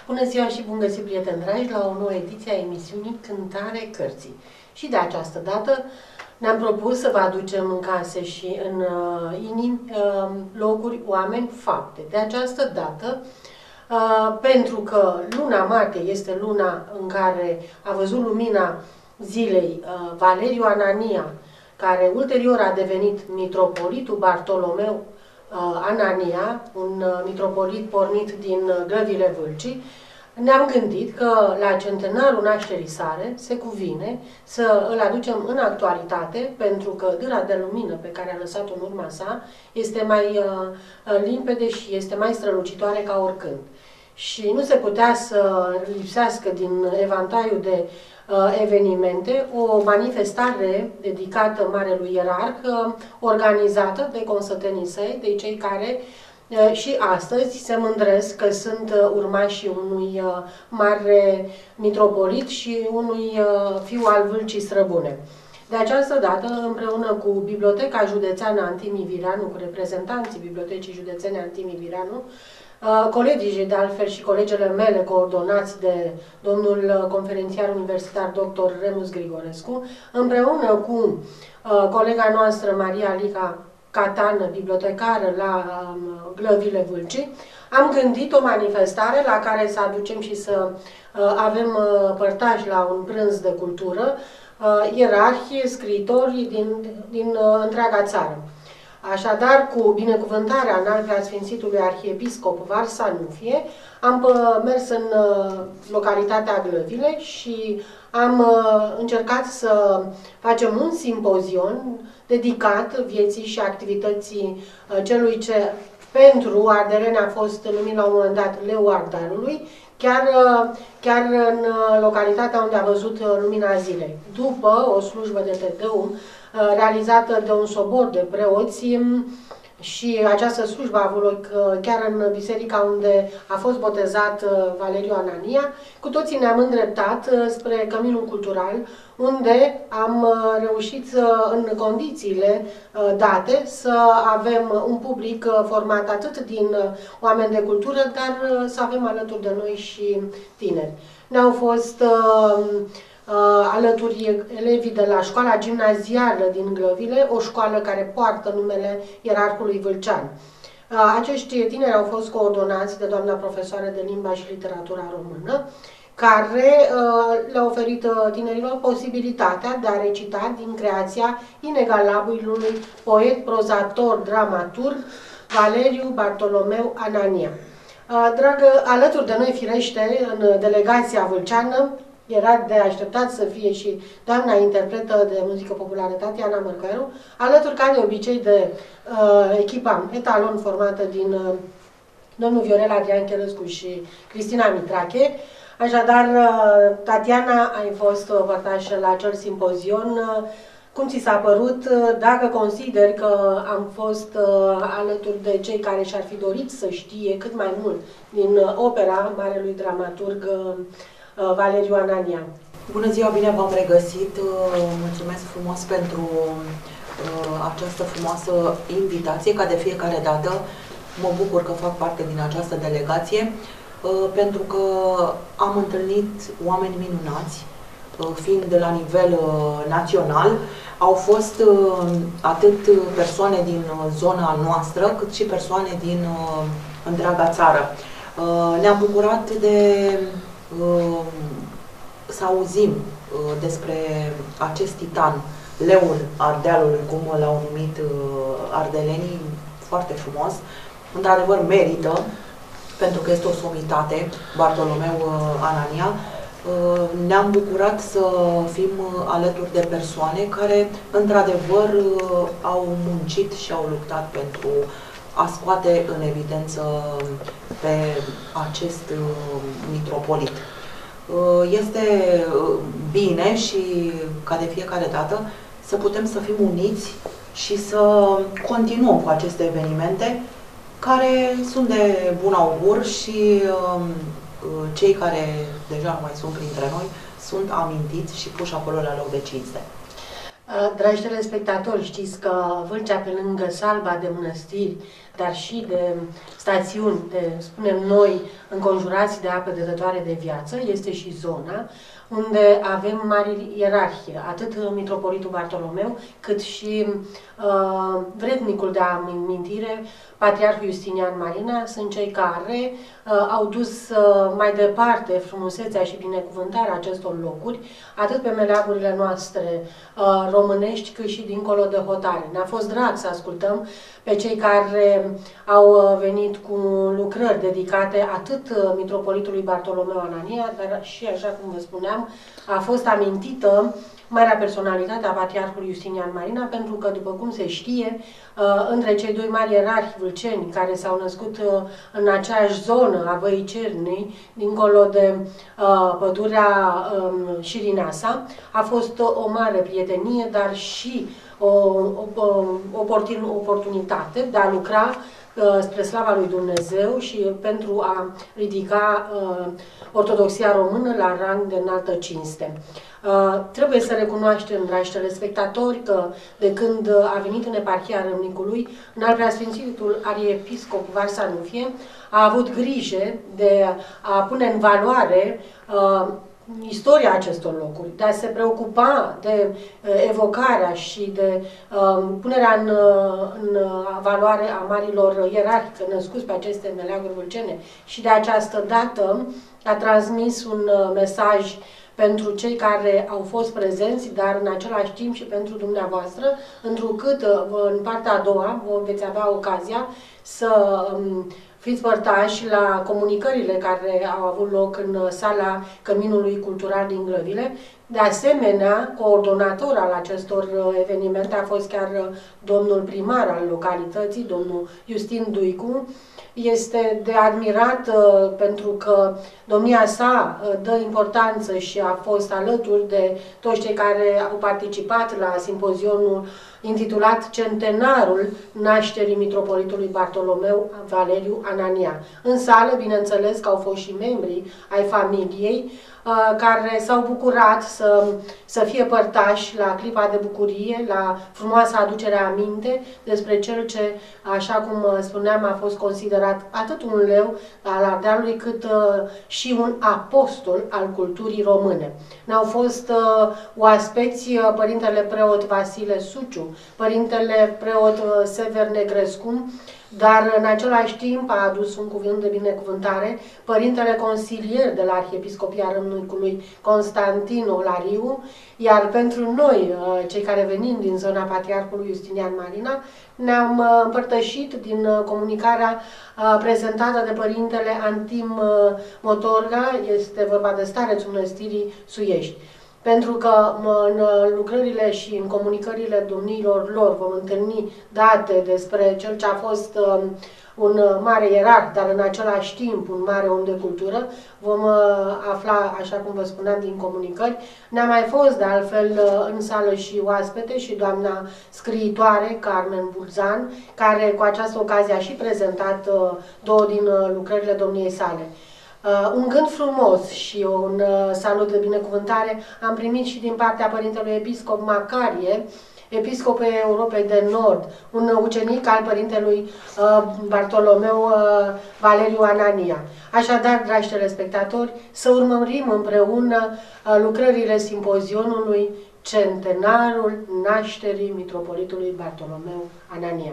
Bună ziua și bun găsit, prieteni dragi, la o nouă ediție a emisiunii Cântare Cărții. Și de această dată ne-am propus să vă aducem în case și în inimi, locuri, oameni, fapte. De această dată, pentru că luna martie este luna în care a văzut lumina zilei Valeriu Anania, care ulterior a devenit mitropolitul Bartolomeu Anania, un mitropolit pornit din Glăvile Vâlcii, ne-am gândit că la centenarul nașterii sale se cuvine să îl aducem în actualitate, pentru că dâra de lumină pe care a lăsat-o în urma sa este mai limpede și este mai strălucitoare ca oricând. Și nu se putea să lipsească din evantaiul de evenimente o manifestare dedicată Marelui Ierarh, organizată de consătenii săi, de cei care și astăzi se mândresc că sunt urmașii unui mare mitropolit și unui fiu al Vâlcii Străbune. De această dată, împreună cu Biblioteca Județeană Antimi Vireanu, cu reprezentanții Bibliotecii Județene Antimi Vireanu, colegii de altfel și colegele mele coordonați de domnul conferențiar universitar dr. Remus Grigorescu, împreună cu colega noastră Maria Lica Catană, bibliotecară la Glăvile Vâlcii, am gândit o manifestare la care să aducem și să avem părtași la un prânz de cultură, ierarhi, scriitori din întreaga țară. Așadar, cu binecuvântarea înalt preasfințitului arhiepiscop Varsanufie, am mers în localitatea Glăvile și am încercat să facem un simpozion dedicat vieții și activității celui ce pentru Ardeleni a fost numit la un moment dat Leu Ardarului, chiar în localitatea unde a văzut lumina zilei. După o slujbă de Tedeum realizată de un sobor de preoți, și această slujbă a avut loc chiar în biserica unde a fost botezat Valeriu Anania, cu toții ne-am îndreptat spre Căminul Cultural, unde am reușit în condițiile date să avem un public format atât din oameni de cultură, dar să avem alături de noi și tineri. Ne-au fost alături elevii de la școala gimnazială din Glăvile, o școală care poartă numele Ierarhului Vâlcean. Acești tineri au fost coordonați de doamna profesoară de limba și literatura română, care le-a oferit tinerilor posibilitatea de a recita din creația inegalabilului poet, prozator, dramaturg Valeriu Bartolomeu Anania. Alături de noi, firește, în delegația vâlceană, era de așteptat să fie și doamna interpretă de muzică populară Tatiana Mărgăru, alături ca de obicei de echipa etalon formată din domnul Viorel Adrian Cherăscu și Cristina Mitrache. Așadar, Tatiana, ai fost părtașă la acel simpozion. Cum ți s-a părut? Dacă consideri că am fost alături de cei care și-ar fi dorit să știe cât mai mult din opera marelui dramaturg Valeriu Anania. Bună ziua, bine v-am regăsit. Mulțumesc frumos pentru această frumoasă invitație, ca de fiecare dată. Mă bucur că fac parte din această delegație, pentru că am întâlnit oameni minunați, fiind de la nivel național. Au fost atât persoane din zona noastră, cât și persoane din întreaga țară. Ne-am bucurat să auzim despre acest titan, leul Ardealului, cum l-au numit ardelenii, foarte frumos. Într-adevăr merită, pentru că este o somitate, Bartolomeu Anania. Ne-am bucurat să fim alături de persoane care, într-adevăr, au muncit și au luptat pentru a scoate în evidență pe acest mitropolit. Este bine și, ca de fiecare dată, să putem să fim uniți și să continuăm cu aceste evenimente care sunt de bun augur și cei care deja nu mai sunt printre noi sunt amintiți și puși acolo la loc de cinste. Dragi telespectatori, știți că Vâlcea, pe lângă salba de mănăstiri, dar și de stațiuni, de, spunem noi, înconjurați de apă dătătoare de viață, este și zona unde avem mari ierarhie, atât Mitropolitul Bartolomeu, cât și vrednicul de amintire, Patriarhul Justinian Marina, sunt cei care au dus mai departe frumusețea și binecuvântarea acestor locuri, atât pe meleagurile noastre românești, cât și dincolo de hotare. Ne-a fost drag să ascultăm pe cei care au venit cu lucrări dedicate atât Mitropolitului Bartolomeu Anania, dar și, așa cum vă spuneam, a fost amintită marea personalitate a Patriarhului Justinian Marina, pentru că, după cum se știe, între cei doi mari ierarhi vâlceni care s-au născut în aceeași zonă a Văii Cernii, dincolo de pădurea Șirineasa, a fost o mare prietenie, dar și o oportunitate de a lucra spre slava lui Dumnezeu și pentru a ridica ortodoxia română la rang de înaltă cinste. Trebuie să recunoaștem, dragi telespectatori, că de când a venit în eparhia Râmnicului, Înaltpreasfințitul Arhiepiscop Varsanufie a avut grijă de a pune în valoare istoria acestor locuri, de a se preocupa de evocarea și de punerea în valoare a marilor ierarhi născuți pe aceste meleaguri vâlcene, și de această dată a transmis un mesaj pentru cei care au fost prezenți, dar în același timp și pentru dumneavoastră, întrucât în partea a doua veți avea ocazia să fiți părtași la comunicările care au avut loc în sala Căminului Cultural din Glăvile. De asemenea, coordonator al acestor evenimente a fost chiar domnul primar al localității, domnul Justin Duicu. Este de admirat pentru că domnia sa dă importanță și a fost alături de toți cei care au participat la simpozionul intitulat Centenarul nașterii Mitropolitului Bartolomeu Valeriu Anania. În sală, bineînțeles că au fost și membrii ai familiei care s-au bucurat să fie părtași la clipa de bucurie, la frumoasa aducere aminte despre cel ce, așa cum spuneam, a fost considerat atât un leu al Ardealului, cât și un apostol al culturii române. Ne-au fost oaspeți părintele preot Vasile Suciu, părintele preot Sever Negrescu, dar în același timp a adus un cuvânt de binecuvântare părintele consilier de la Arhiepiscopia Râmnicului, Constantin Olariu, iar pentru noi, cei care venim din zona Patriarhului Justinian Marina, ne-am împărtășit din comunicarea prezentată de părintele Antim Motorga, este vorba de starețul Mănăstirii Suiești. Pentru că în lucrările și în comunicările domniilor lor vom întâlni date despre cel ce a fost un mare ierarh, dar în același timp un mare om de cultură, vom afla, așa cum vă spuneam, din comunicări. Ne-a mai fost, de altfel, în sală și oaspete și doamna scriitoare, Carmen Bulzan, care cu această ocazie a și prezentat două din lucrările domniei sale. Un gând frumos și un salut de binecuvântare am primit și din partea părintelui episcop Macarie, episcopul Europei de Nord, un ucenic al părintelui Bartolomeu Valeriu Anania. Așadar, dragi telespectatori, să urmărim împreună lucrările simpozionului Centenarul nașterii Mitropolitului Bartolomeu Anania.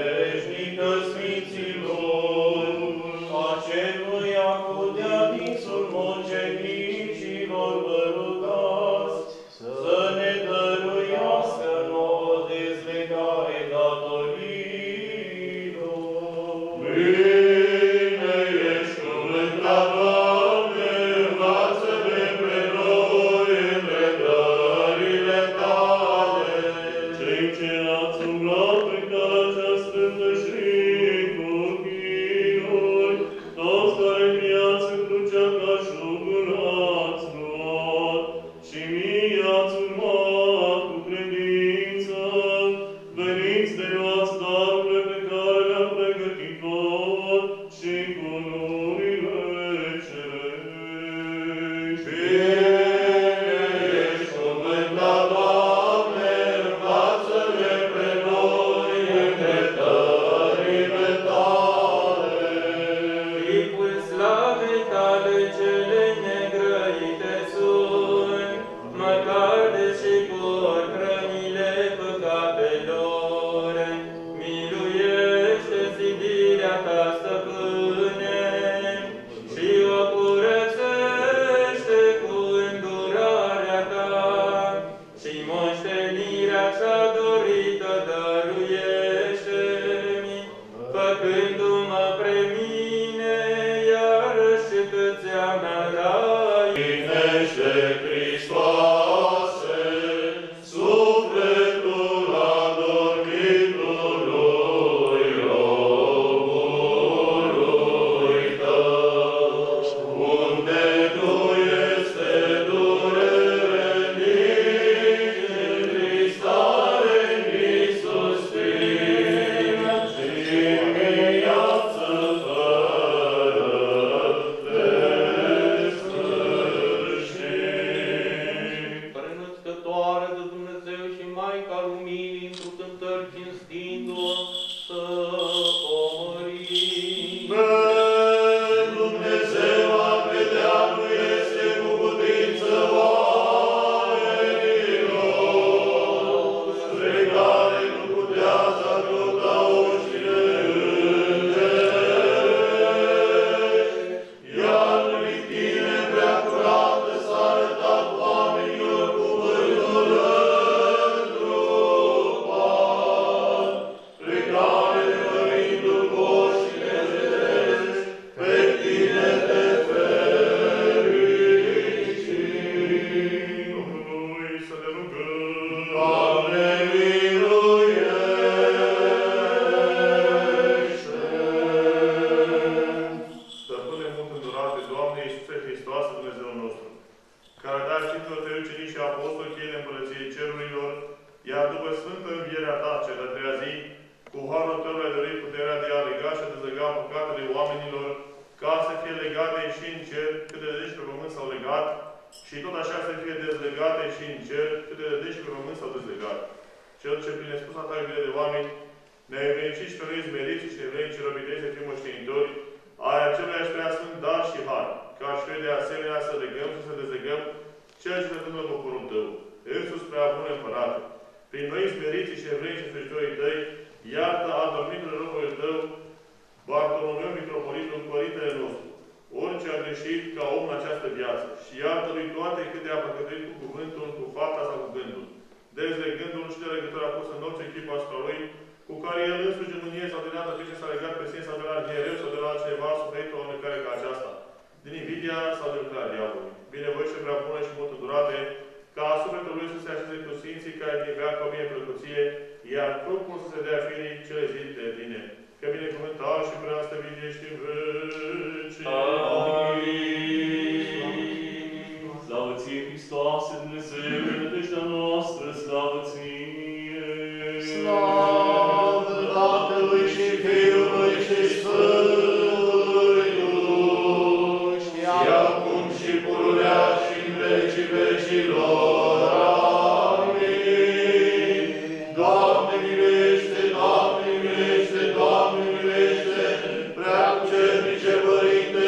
Aceluia cu de-a din cea dorită dăruiește-mi, făcându-mă pre mine, iarăși tățea mea rai. Primește, Hristoase, sufletul adormitului robului tău, unde tu este durere, nici întristare, nici suspin, și viață fără desfârșit. Prenăscătoare de Dumnezeu și Maica Luminii, într-o cântări cinstindu-o, să o mărim. Dumnezeu a vedea nu este cu putință oamenilor, spre care nu putea să ajuta oștile îngerești. Iar lui tine, prea curată, s-a arătat oamenilor cuvântul întrupat, pe care, dăruindu-l cu oștile îngerești, pe tine te fericiți. Domnului să ne rugăm. Doamne, miluiește! Stăpâne mult îndurate, Doamne Iisuse Hristoase, Dumnezeul nostru, care dai Sfinților Tăi ucenici și apostoli cheile Împărăției Cerurilor, iar după Sfântă Învierea Ta, cea de-a treia zi, cu harul Tău le-ai dăruit puterea de a lega și a dezlega păcatele oamenilor, ca să fie legate și în cer, cât de deci pe pământ s-au legat, și tot așa să fie dezlegate și în cer, cât de deci pe pământ s-au dezlegat. Cel ce prin nespusa Ta iubire de oameni, ne-ai venit și pe noi zmeriți și ne vrei și robitei să fim moștenitori, ai aceluiași prea sfânt dar și har, ca și noi de asemenea să legăm și să dezlegăm ceea ce se întâmplă în poporul Tău. Însuți prea bun Împărate, prin noi smeriți și evrei și slujitorii Tăi, iartă adormitul robului Tău, Bartolomeu, mitropolitul, părintele nostru, orice a greșit ca om în această viață, și iartă-lui toate câte a păcătuit cu cuvântul, cu fapta sau cu gândul, dezlegându-l și de legătura pus în orice echipă asupra lui, cu care el însuși în mânie sau de altă pe ce s-a legat pe sine sau de la arhiereu sau de la altcineva suferit o necare ca aceasta, din invidia sau de lucrarea diavolului. Binevoiește prea bună și mult îndurate, ca sufletul lui să se așeze cu Sfinții care din veac o mie plăcuție, iar trupul să se dea firii cele zile de tine. Că binecuvântat și prea stăvit ești în veci. Amin. Slavă ție, Hristoase, Dumnezeu, nădejdea noastră, slavă ție! Slavă Tatălui și Fiului și Sfântului Duh, și acum și pururea și în vecii vecilor. Amin. Doamne, miluiește, Doamne, miluiește, Doamne, miluiește, prea cucernice Părinte,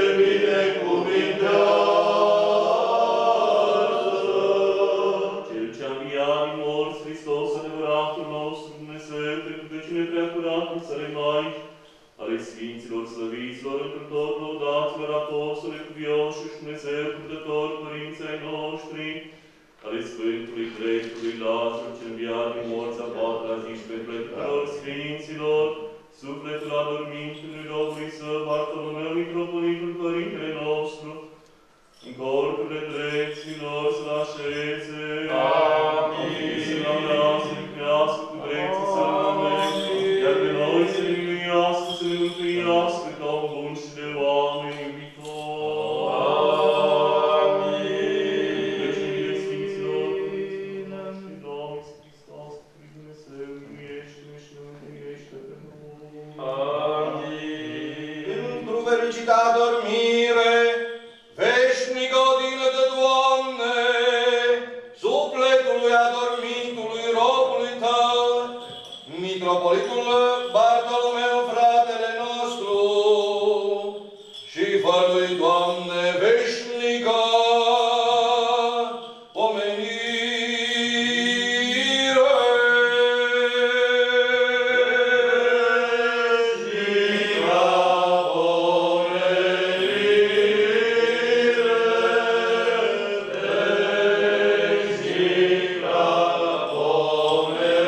binecuvintează! Cel ce-a înviat din morți, Hristos, adevăratul nostru Dumnezeu, pe cine prea curatul să remaici, ale Sfinților slăviților, încrător, lăudaților, apostole, cuvioși și Dumnezeu, purtător, părinții ai noștri, ale Sfântului Dreptului Lazar, ce înviat din morți a patra zi și pentru tuturor Sfinților, sufletul adormintului robului Său, Bartolomeu, mitropolitul, părintele nostru, în corpurile drepților să-l așeze. Amin. Să-l amească, să-l crească cu drepții să-l numește, iar pe noi să ne miluiască, să ne mântuiască ca un bun și de oameni iubitor. Amin. Veciniile Sfinților, Părinților noștri, Doamne Hristos, Dumnezeu, miluiește-ne și ne mântuiește pe noi. Amin. Într-o fericită adormire, veșnic odină de Doamne, sufletului adormitului robului Tău, mitropolitul Bartolomeu, fratele nostru, și fă-lui, Doamne, veșnică pomenire. Amin.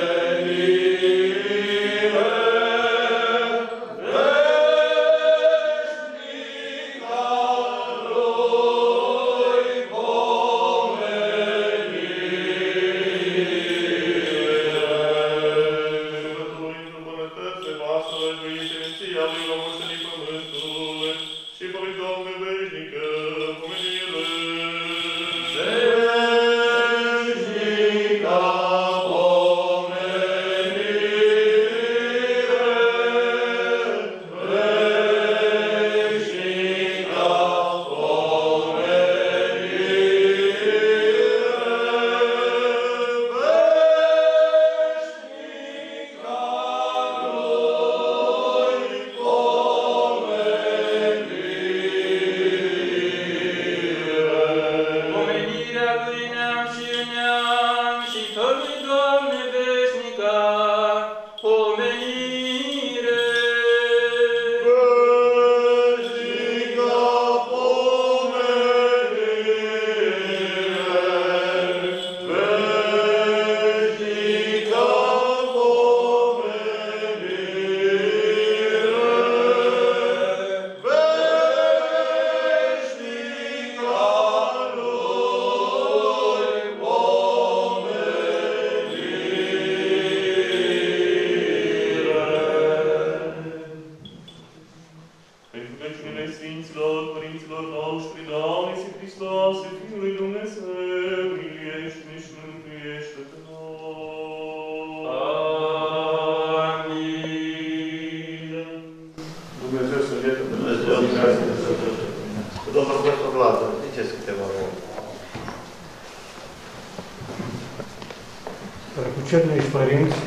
Cucernici părinți,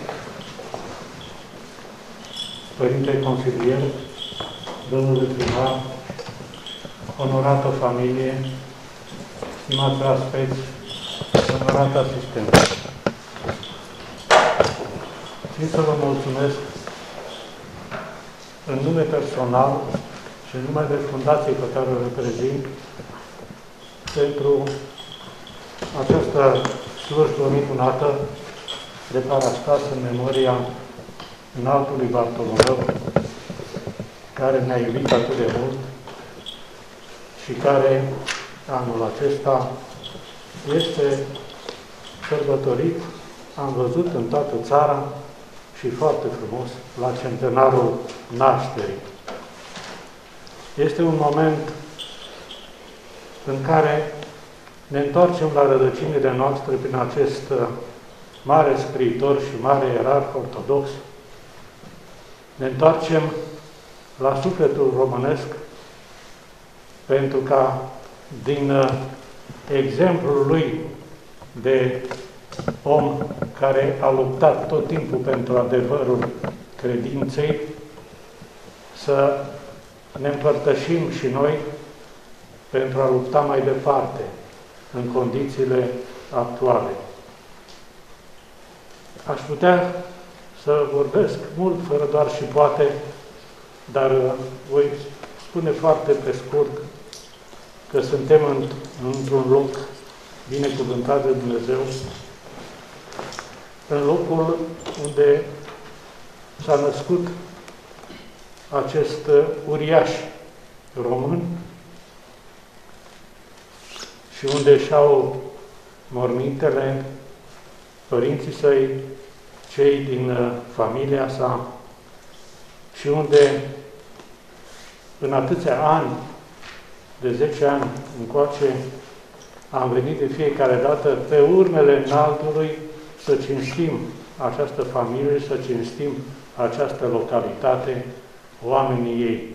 Părinte Consilier, domnule primar, onorată familie, stimați aspeți, onorat asistent. Țin să vă mulțumesc în nume personal și în numele fundației pe care o reprezint pentru această slujbă minunată de parastas în memoria înaltului Bartolomeu, care ne-a iubit atât de mult și care anul acesta este sărbătorit, am văzut în toată țara și foarte frumos, la centenarul nașterii. Este un moment în care ne întoarcem la rădăcinile noastre prin acest mare scriitor și mare ierarh ortodox. Ne întoarcem la sufletul românesc pentru ca din exemplul lui de om care a luptat tot timpul pentru adevărul credinței, să ne împărtășim și noi pentru a lupta mai departe în condițiile actuale. Aș putea să vorbesc mult, fără doar și poate, dar voi spune foarte pe scurt că suntem într-un loc binecuvântat de Dumnezeu, în locul unde s-a născut acest uriaș român și unde și-au mormintele părinții săi, cei din familia sa, și unde în atâția ani, de 10 ani încoace, am venit de fiecare dată pe urmele înaltului să cinstim această familie, să cinstim această localitate, oamenii ei.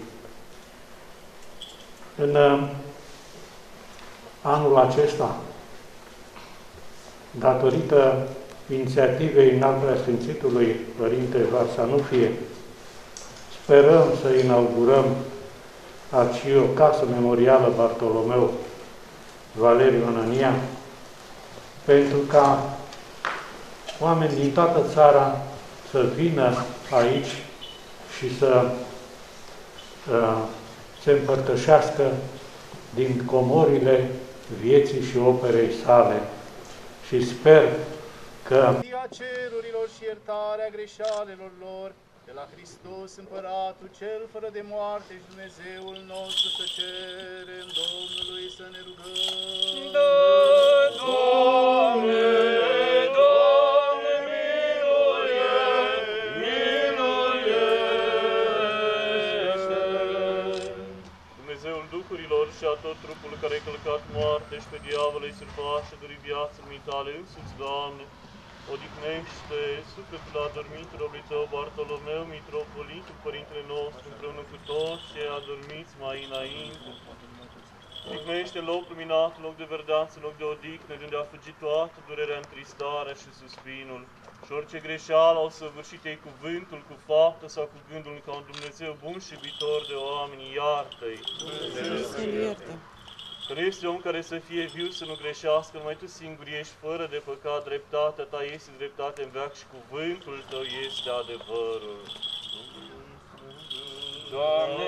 În anul acesta, datorită inițiativei Înaltpreasfințitului Părinte Varsanufie, sperăm să inaugurăm aici o casă memorială Bartolomeu Valeriu Anania, pentru ca oameni din toată țara să vină aici și să se împărtășească din comorile vieții și operei sale. Și sper că cerurilor și iertarea greșalelor lor, de la Hristos Împăratul cel fără de moarte și Dumnezeul nostru să cerem Domnului să ne rugăm. Da, Doamne, Doamne, miluiește! Dumnezeul Duhurilor și a tot trupul care a călcat moarte și pe diavol îi surpașă dori viață mitale însuți, Doamne, odihnește sufletul adormitului Tău, Bartolomeu, mitropolitul, Părintele nostru, împreună cu toți cei adormiți mai înainte. Odihnește loc luminat, loc de verdeață, loc de odihnă, de unde a fugit toată durerea, întristarea și suspinul. Și orice greșeală au săvârșit ei cuvântul, cu faptă sau cu gândul, ca un Dumnezeu bun și iubitor de oameni, iartă-i. Că nu este om care să fie viu, să nu greșească, numai Tu singur ești fără de păcat, dreptatea Ta este dreptate în veac și cuvântul Tău este adevărul. Doamne,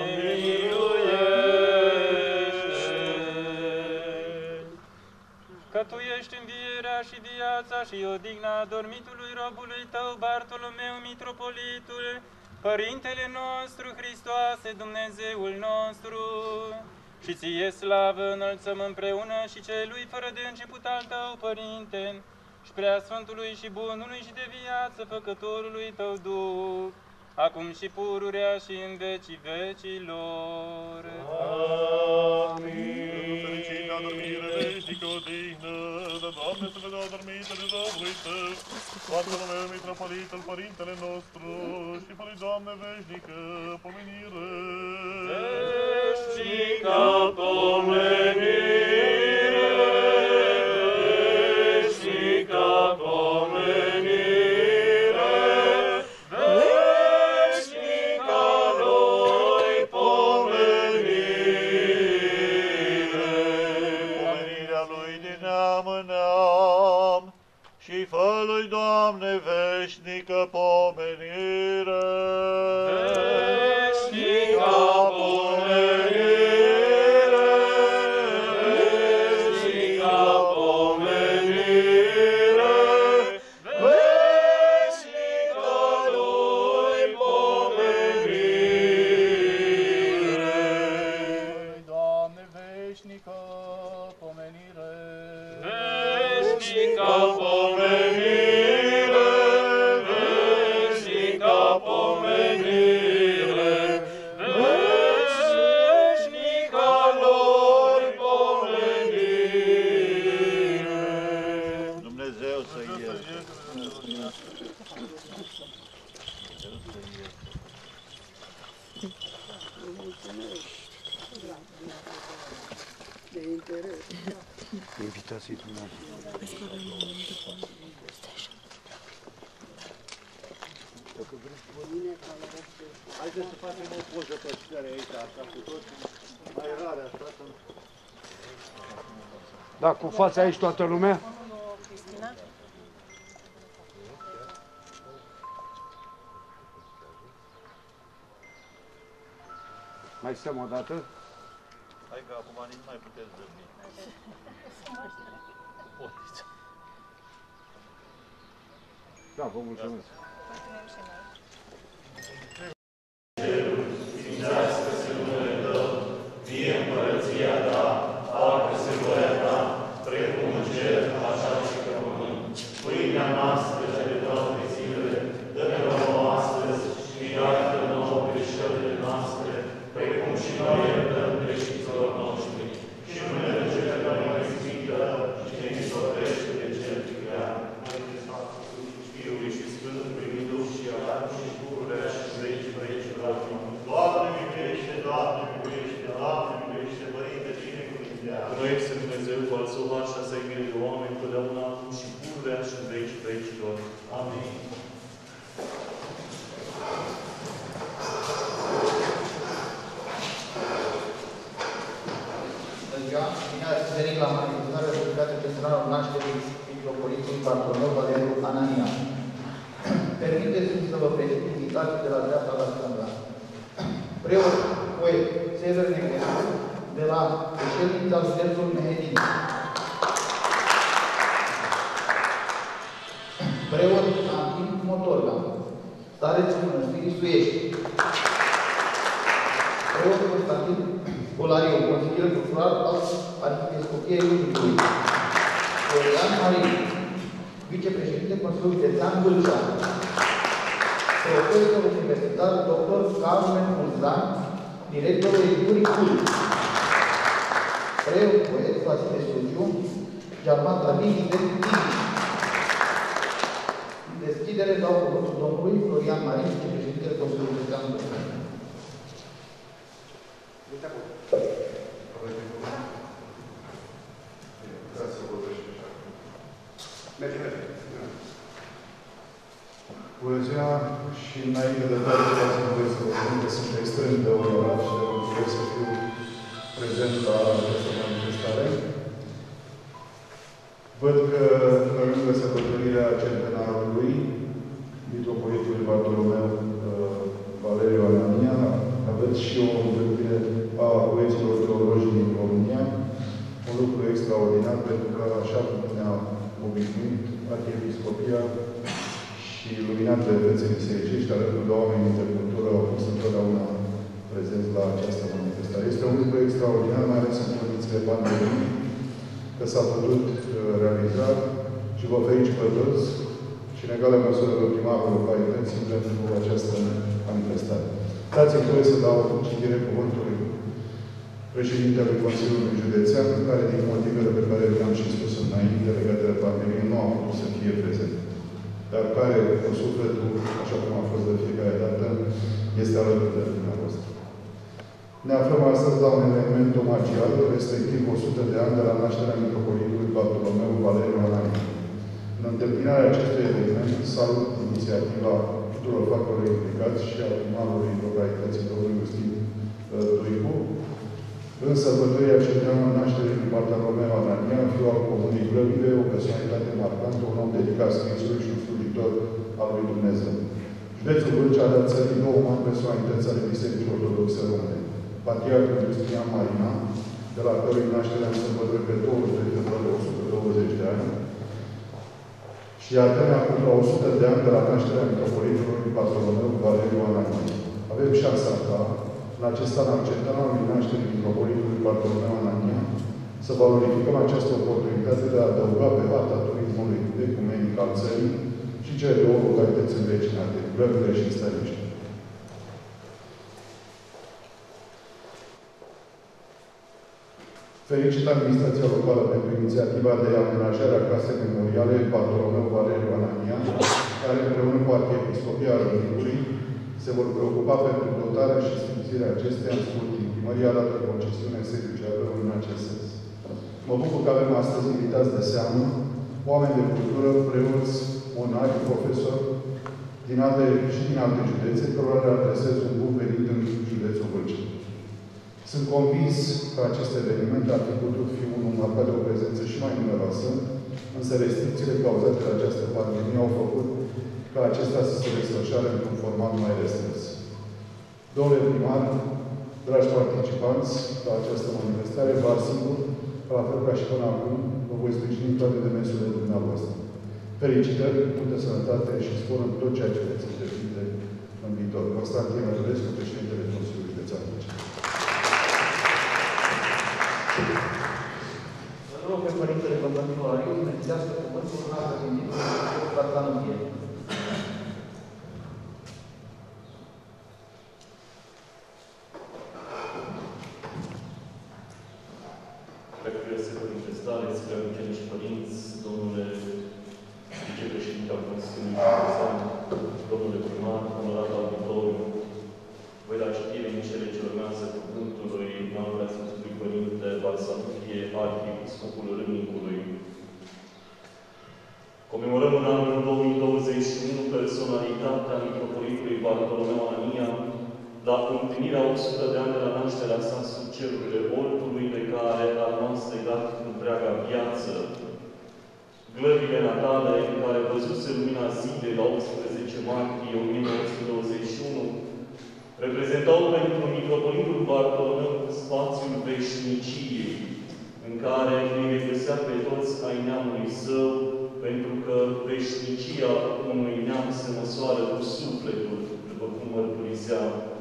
miluiește! Că Tu ești învierea și viața și odihna adormitului robului Tău, Bartolomeu, mitropolitul, Părintele nostru, Hristoase, Dumnezeul nostru, și Ție slavă înălțăm împreună și Celui fără de început al Tău, Părinte, și Preasfântului și Bunului și de viață Făcătorului Tău Duh, acum și pururea și în vecii vecilor. Amin. Fericit de adormire veșnică odihnă, de Doamne să vedea adormitele robului Tău, Bartolomeu, mitropolitul, Părintele nostru, și fără Doamne veșnică pomenire. Veșnica pomenire, veșnica pomenire. veșnică pomenire. Veșnică pomenire. Veșnică pomenire. Veșnică lui pomenire. Doamne, veșnică pomenire. Veșnică pomenire. Veșnică pomenire. Veșnică lor pomenire. Dumnezeu să-i ierte. Invitații dumneavoastră. Haideți să facem o poză pe sfere aici, așa cu toți, mai rare așa. Da, cu fața aici toată lumea? Cristina? Mai stăm o dată? Hai că acum nici mai puteți dormi. Da, vă mulțumesc. Sfințească-se numele Tău, vie împărăția Ta, facă-se voia Ta, precum în cer, așa și pe pământ. Pâinea noastră cea de toate zilele, dă-ne nouă astăzi și iartă nouă greșelile noastre, precum și noi iertăm greșiților noștri. Și nu ne duce pe noi ispită și ne isopește de cel grea. Fiului și Sfântului Duh și acum și pururea și vecii vecilor. Doamne miluiește, Doamne miluiește, Doamne miluiește, Părinte binecuvintează. Noi este Dumnezeu cu al Său har și a Sa iubire de oameni, totdeauna acum și pururea și vecii vecilor. Amin. Bine ați venit la manifestarea dedicată centralul nașterii mitropolitului Bartolomeu Valeriu Anania. Permiteți-mi să vă prezint invitații de la dreapta la stânga. Preot poet Sever Negrescu, de la președința județul Mehedin. Preot Antin Motorga, starețul Mănăstirii Suiești. Preot Constantin Bolariu, consilier cultural al Arhiepiscopiei Râmniului. Florian Marin, vicepreședinte Consiliului Județean Vâlcea. Profesor universitar dr. Carmen Mulzan, directorul editurii Cult. Preot poet Vasile Suciu, Giamata Lini de Tini. În deschidere dau cuvântul domnului Florian Marin, vicepreședintele Consiliului Județean Vâlcea. Bună ziua și înainte de toate dați-mi voie să vă spun că sunt extrem de onorat și de bucuros să fiu prezent la această manifestare. Văd că pe lângă sărbătorirea centenarului mitropolitului Bartolomeu Valeriu Anania, aveți și o întâlnire a băieților teologi din România, un lucru extraordinar, pentru că, așa cum ne-a obișnuit Arhiepiscopia și luminate fețe bisericești, alături de oameni de cultură, au fost întotdeauna prezenți la această manifestare. Este un lucru extraordinar, mai ales în condițiile pandemiei, că s-a putut realiza și vă ferici pe toți și în egală măsură pe primarul localității pentru această manifestare. Dați-mi voie să dau citire cuvântului președintelui Consiliului Județean, care, din motivele pe care le-am și spus înainte, legate de pandemie, nu a putut să fie prezent. Dar care, cu sufletul, așa cum a fost de fiecare dată, este alături de dumneavoastră. Ne aflăm astăzi la un eveniment omagial, respectiv 100 de ani de la nașterea mitropolitului Bartolomeu Valeriu Anania. În întâmpinarea acestui eveniment, salut inițiativa tuturor factorilor implicați și a primarului localității domnului Iustin Duicu, în sărbătorirea centenară nașterii lui Bartolomeu Anania, fiul al comunei Vlăvive, o personalitate marcantă, un om dedicat scrisului și un studiu iubitor al lui Dumnezeu. Județul Vâlcea a țării două mari personalități ale Bisericii Ortodoxe Române. Patriarhul Cristian Marina, de la cărui naștere am sărbătorit pe 23 februarie 120 de ani, și Ardenia la 100 de ani de la nașterea mitropolitului Bartolomeu Valeriu Anania. Avem șansa ca, în acest an al centenarului nașterii mitropolitului Bartolomeu Anania, să valorificăm această oportunitate de a adăuga pe harta turismului ecumenic al țării și cele două localități învecinate, Glăbile și Stăniște. Felicit administrația locală pentru inițiativa de amenajarea casei memoriale Bartolomeu Valeriu Anania, care împreună cu Arhiepiscopia Râmnicului se vor preocupa pentru dotarea și sfințirea acesteia în scurt timp. Primăria a dat o concesiune servicială în acest sens. Mă bucur că avem astăzi invitați de seamă, oameni de cultură, preoți, monari, profesori din alte județe, cărora le adresez un bun venit în județul Vâlcea. Sunt convins că acest eveniment ar fi putut fi unul marcat de o prezență și mai numeroasă, însă restricțiile cauzate de această pandemie au făcut ca acesta să se desfășoare într-un format mai restrâns. Domnule primar, dragi participanți la această manifestare, vă asigur că, la fel ca și până acum, vă voi sprijini toate demersurile dumneavoastră. Felicitări, multă sănătate și spor în tot ceea ce veți întreprinde în viitor. Constantin Rădulescu, președintele Consiliului Județean Vâlcea. Vă rog pe Părintele Pământul Ariu să mențească cuvântul în altă gândită la Tlanătie. Preacuvioase Părinte Stare, preacuvioase și părinți, domnule vicepreședinte al Consiliului Județean, domnule primar, onorat auditoriu, voi da citire în cele ce urmează cuvântului Noului Sfântului Părinte Balsamufie, Arhiepiscopul Râmnicului. Comemorăm în anul 2021 personalitatea mitropolitului Bartolomeu Anania, la împlinirea 100 de ani de la nașterea sa sub cerurile Oltului, de care a rămas legat întreaga viață. Glăbile natale, în care văzuse lumina zilei la 18 martie 1921, reprezentau pentru mitropolitul Bartolomeu spațiul veșniciei, în care îi regăsea pe toți ai neamului său, pentru că veșnicia unui neam se măsoară cu sufletul, după cum mărturisea.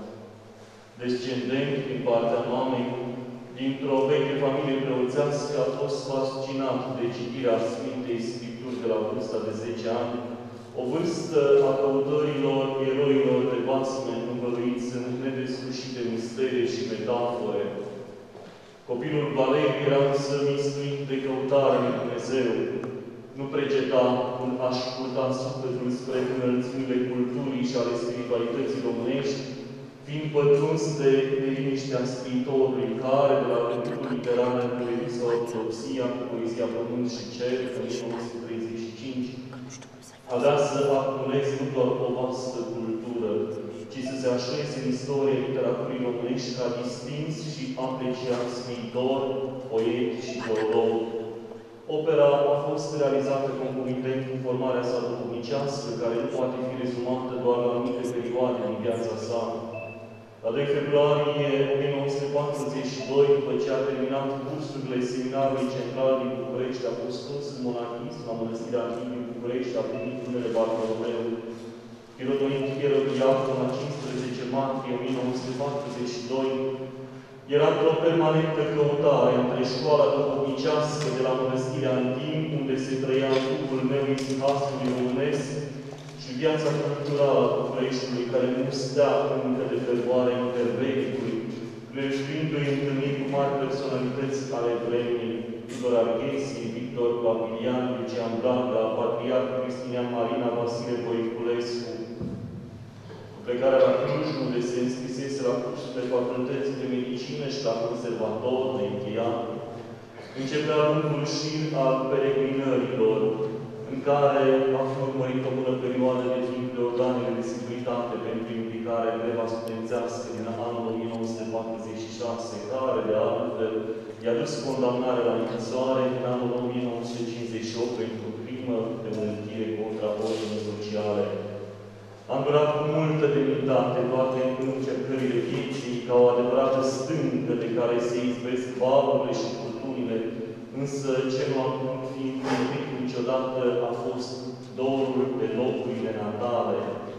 Descendent din partea mamei, dintr-o veche familie preoțească, a fost fascinat de citirea Sfintei Scripturi de la vârsta de 10 ani, o vârstă a căutărilor eroilor de basme învăluiți în nedeslușite mistere și metafore. Copilul Valeriu era însă mistuit de căutare de Dumnezeu. Nu preceta în a-și purta sufletul spre înălțimile culturii și ale spiritualității românești, fiind pătruns de liniștea scriitorului, care, de la debutul literar în revista Ortodopsia, cu poezia Pământ și Cer, în 1935, avea să acumuleze nu doar o vastă cultură, ci să se așeze în istoria literaturii românești ca distins și apreciat scriitor, poet și teolog. Opera a fost realizată concomitent cu formarea sa duhovnicească, care nu poate fi rezumată doar la anumite perioade din viața sa. La 2 februarie 1942, după ce a terminat cursurile Seminarului Central din București, a fost scos în monachism la Mănăstirea Arhivului București, a primit numele Bartolomeu. Pirotonit ierodiacon la 15 martie 1942, era într-o permanentă căutare între școala duhovnicească de la Mănăstirea Antim, unde se trăia Duhul meu isihastului românesc, și viața culturală a Bucureștiului, care nu stea încă de fervoarea intervecului, gleșuindu-i întâlniri cu mari personalități ale vremii, Tudor Arghezi, Victor Papilian, Lucian Blanca, Patriarhul Cristian Marina, Vasile Voiculescu. Cu plecarea la Cluj, unde se înscrisese la cursul de facultăți de medicină și la conservator de încheiat, începea lungul șir al peregrinărilor, în care a fi urmărit o bună perioadă de timp de organele de securitate pentru implicarea în greva studențească din anul 1946, care, de altfel, i-a dus condamnarea la închisoare în anul 1958 pentru crime crimă de mânătire contra ordinii sociale. Am durat cu multă demnitate toate încercările vieții ca o adevărată stâncă de care se izbesc valurile și furtunile, însă ce nu am fi împlinit niciodată a fost dorul de locurile natale.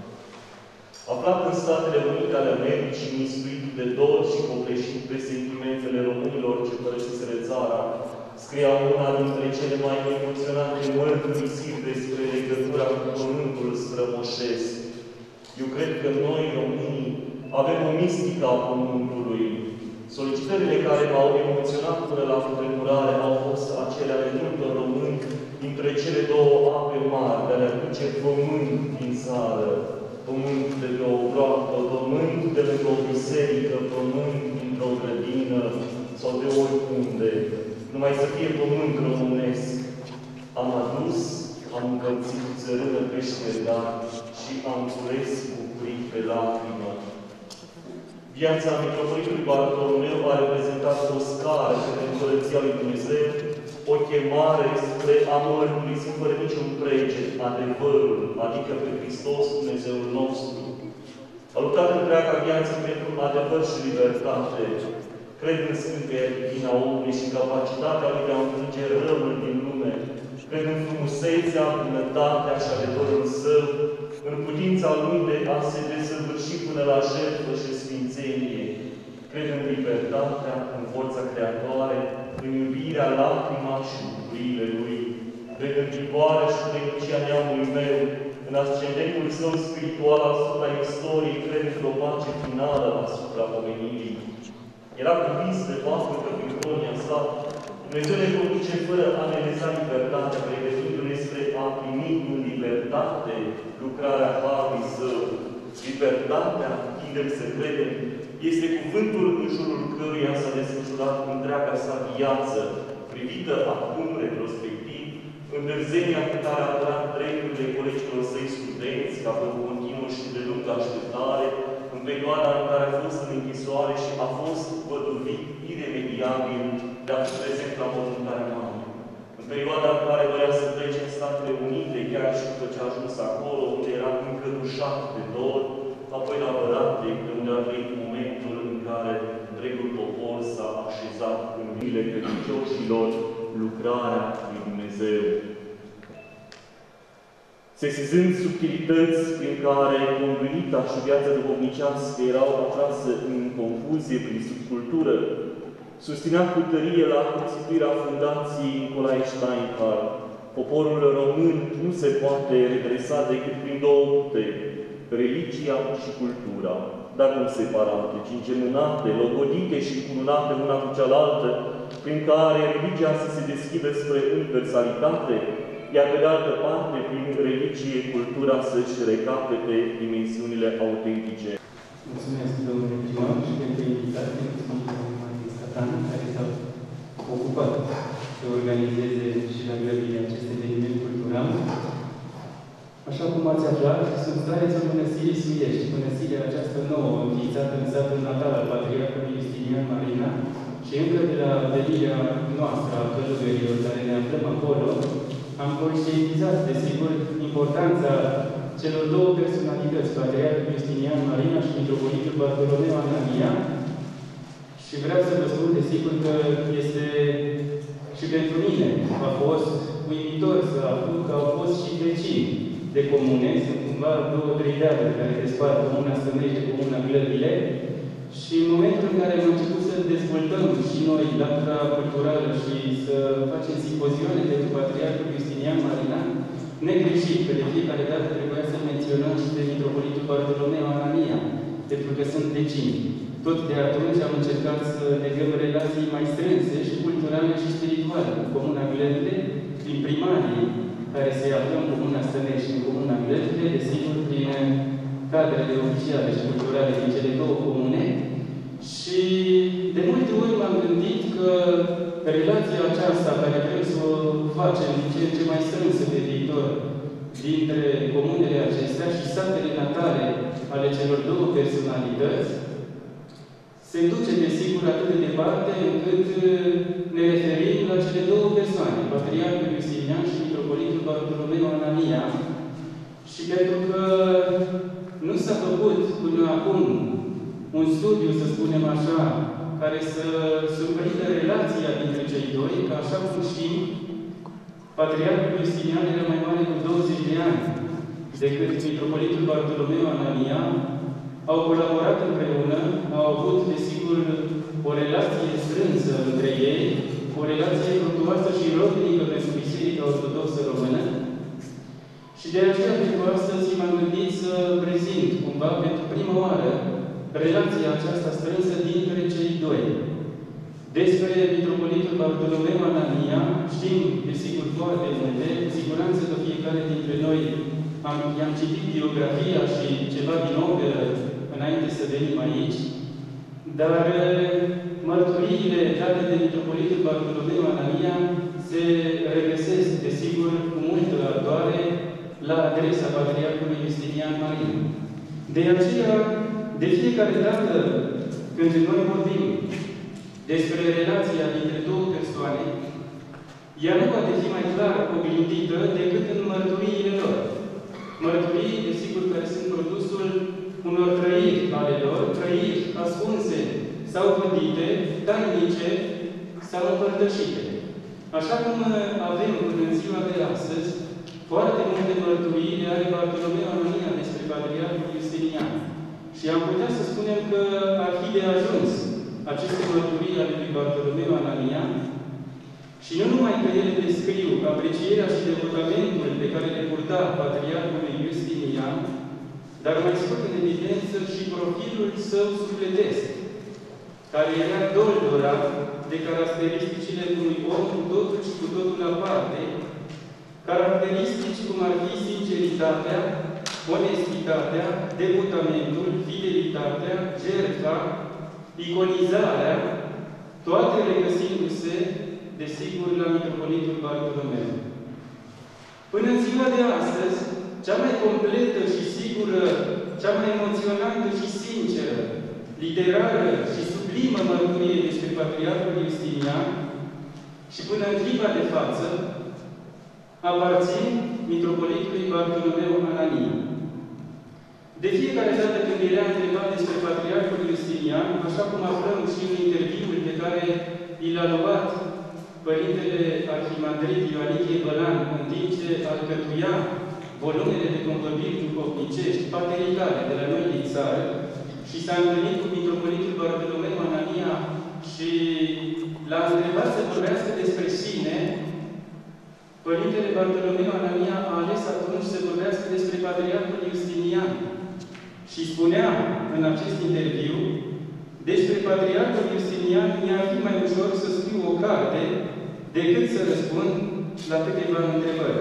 Aflat în Statele Unite ale Americii, mistuit de dor și copleșit de sentimentele românilor ce părăsiseră țara, scria una dintre cele mai emoționante mărturisiri despre legătura cu pământul strămoșesc. Eu cred că noi, românii, avem o mistică a pământului. Solicitările care m-au emoționat până la cutremurare au fost acele ale multor români dintre cele două ape mari, de a le aduce pământ din țară, pământ de pe o groapă, pământ de lângă o biserică, pământ dintr-o grădină sau de oriunde. Numai să fie pământ românesc. Am adus, am încălțit țărână pe ștergar și am cules bucurii pe lacrimă. Viața mitropolitului Bartolomeu a reprezentat o scară către Împărăția lui Dumnezeu, o chemare spre a mărturisi fără niciun preget adevărul, adică pe Hristos Dumnezeul nostru. A luptat întreaga viață pentru adevăr și libertate. Cred în scânteia divină a omului și capacitatea lui de a înfrânge răul din lume. Cred în frumusețea, bunătatea și adevărul său, în putința lui de a se desăvârși până la jertfă și sfințenie. Cred în libertatea, în forța creatoare, în iubirea, lacrima și bucuriile lui. Cred în vigoarea și vecia neamului meu, în ascendentul său spiritual asupra istoriei, cred într-o pace finală asupra omenirii. Era convins de faptul că prin cronia sa, Dumnezeu ne conduce fără a ne lăsa libertatea, pregătindu-ne spre a primi în libertate lucrarea Harului Său. Libertatea, tindem să credem, este cuvântul în jurul căruia s-a desfășurat întreaga sa viață, privită acum retrospectiv, în dârzenia cu care a apărat drepturile colegilor săi studenți, ca pe o continuă și de lungă așteptare, în perioada în care a fost în închisoare și a fost văduvit iremediabil de a fi prezent la mormântarea mamei. În perioada în care dorea să plece în Statele Unite, chiar și după ce a ajuns acolo, unde era încătușat de dor, apoi la Bărate, unde a venit momentul în care întregul popor s-a așezat în mile credincioșilor lucrarea lui Dumnezeu. Sesizând subtilități prin care conduita și viața duhovnicească erau atrase în confuzie prin subcultură, susținea cu tărie la constituirea fundației Nicolae Steinhardt. Poporul român nu se poate redresa decât prin două puteri, religia și cultura, dar nu separate, ci îngemânate, logodite și cununate una cu cealaltă, prin care religia să se deschidă spre universalitate, iar pe de altă parte, prin religie, cultura să-și recapete dimensiunile autentice. Mulțumesc, domnule primar, și pentru invitație, mulțumesc domnului Martin Statan, care s-a ocupat să organizeze și la grăbire acest eveniment cultural. Așa cum ați aflat, sunt starețul Mănăstirii Suiești, mănăstirea această nouă, înființată în satul natal al Patriarhului Justinian Marina, și încă de la venirea noastră a călugărilor care ne aflăm acolo, am conștientizat, desigur, importanța celor două personalități, Patriarhul Justinian Marina și Mitropolitul Bartolomeu Anania, și vreau să vă spun, desigur, că este și pentru mine a fost uimitor să aflu că au fost și vecini de comune, sunt cumva două tridealuri care despart Comuna Stănești de Comuna Glăbile, și în momentul în care am început să dezvoltăm și noi latura culturală și să facem simpozioane pentru Patriarhul Justinian Marina, negreșit că de fiecare dată trebuia să menționăm și de Mitropolitul Bartolomeu Anania, pentru că sunt vecini. Tot de atunci am încercat să legăm relații mai strânse și culturale și spirituale cu Comuna Glăbile, prin primarii care se află în Comuna Stănești și în Comuna Glăbile, desigur prin cadrele oficiale și culturale din cele două comune. Și de multe ori m-am gândit că relația aceasta care vrem să o facem din ce în ce mai strânsă pe viitor dintre comunele acestea și satele natale ale celor două personalități se duce, desigur, atât de departe încât ne referim la cele două persoane, Patriarhul Justinian și Mitropolitul Bartolomeu Anania. Și pentru că nu s-a făcut până acum un studiu, să spunem așa, care să surprindă relația dintre cei doi, că așa cum știm, Patriarhul Justinian era mai mare cu 20 de ani decât Mitropolitul Bartolomeu Anania, au colaborat împreună, au avut, desigur, o relație strânsă între ei, o relație fructuoasă și rodnică pentru Biserica Ortodoxă Română. Și de aceea, pentru astăzi, m-am gândit să prezint, cumva, pentru prima oară, relația aceasta strânsă dintre cei doi. Despre Mitropolitul Bartolomeu Anania știm, desigur, foarte multe, cu siguranță că fiecare dintre noi i-am citit biografia și ceva din operă înainte să venim aici, dar mărturiile date de Mitropolitul Bartolomeu Anania se regăsesc, desigur, cu multă ardoare la adresa Patriarhului Justinian Marin. De aceea, de fiecare dată când noi vorbim despre relația dintre două persoane, ea nu poate fi mai clar oglindită decât în mărturiile lor. Mărturii, desigur, care sunt produsul unor trăiri ale lor, trăiri ascunse sau vădite, tainice sau împărtășite. Așa cum avem până în ziua de astăzi foarte multe mărturii are Bartolomeu Anania despre Patriarhul Justinian. Și am putea să spunem că ar fi de ajuns aceste mărturii ale lui Bartolomeu Anania, și nu numai că ele descriu aprecierea și devotamentul pe care le purta Patriarhului Justinian, dar mai scot în evidență și profilul său sufletesc, care era doldorat de caracteristicile unui om cu totul și cu totul aparte, caracteristici cum ar fi sinceritatea, onestitatea, devotamentul, fidelitatea, jertfa, iconizarea, toate regăsindu-se, desigur, la Mitropolitul Bartolomeu. Până în ziua de astăzi, cea mai completă și sigură, cea mai emoționantă și sinceră, literară și sublimă mărturie despre Patriarhul Justinian și până în clipa de față, aparțin Mitropolitului Bartolomeu Anania. De fiecare dată când era întrebat despre Patriarhul Justinian, așa cum aflăm și în interviul pe care i l-a luat Părintele Arhimandrit Ioanichie Bălan, în timp ce alcătuia volumele de convorbiri duhovnicești, patericale de la noi din țară, și s-a întâlnit cu Mitropolitul Bartolomeu Anania și l-a întrebat să vorbească despre sine, Părintele Bartolomeu Anania a ales atunci să vorbească despre Patriarhul Justinian. Și spunea în acest interviu, despre Patriarhul Justinian mi-ar fi mai ușor să scriu o carte decât să răspund la câteva întrebări.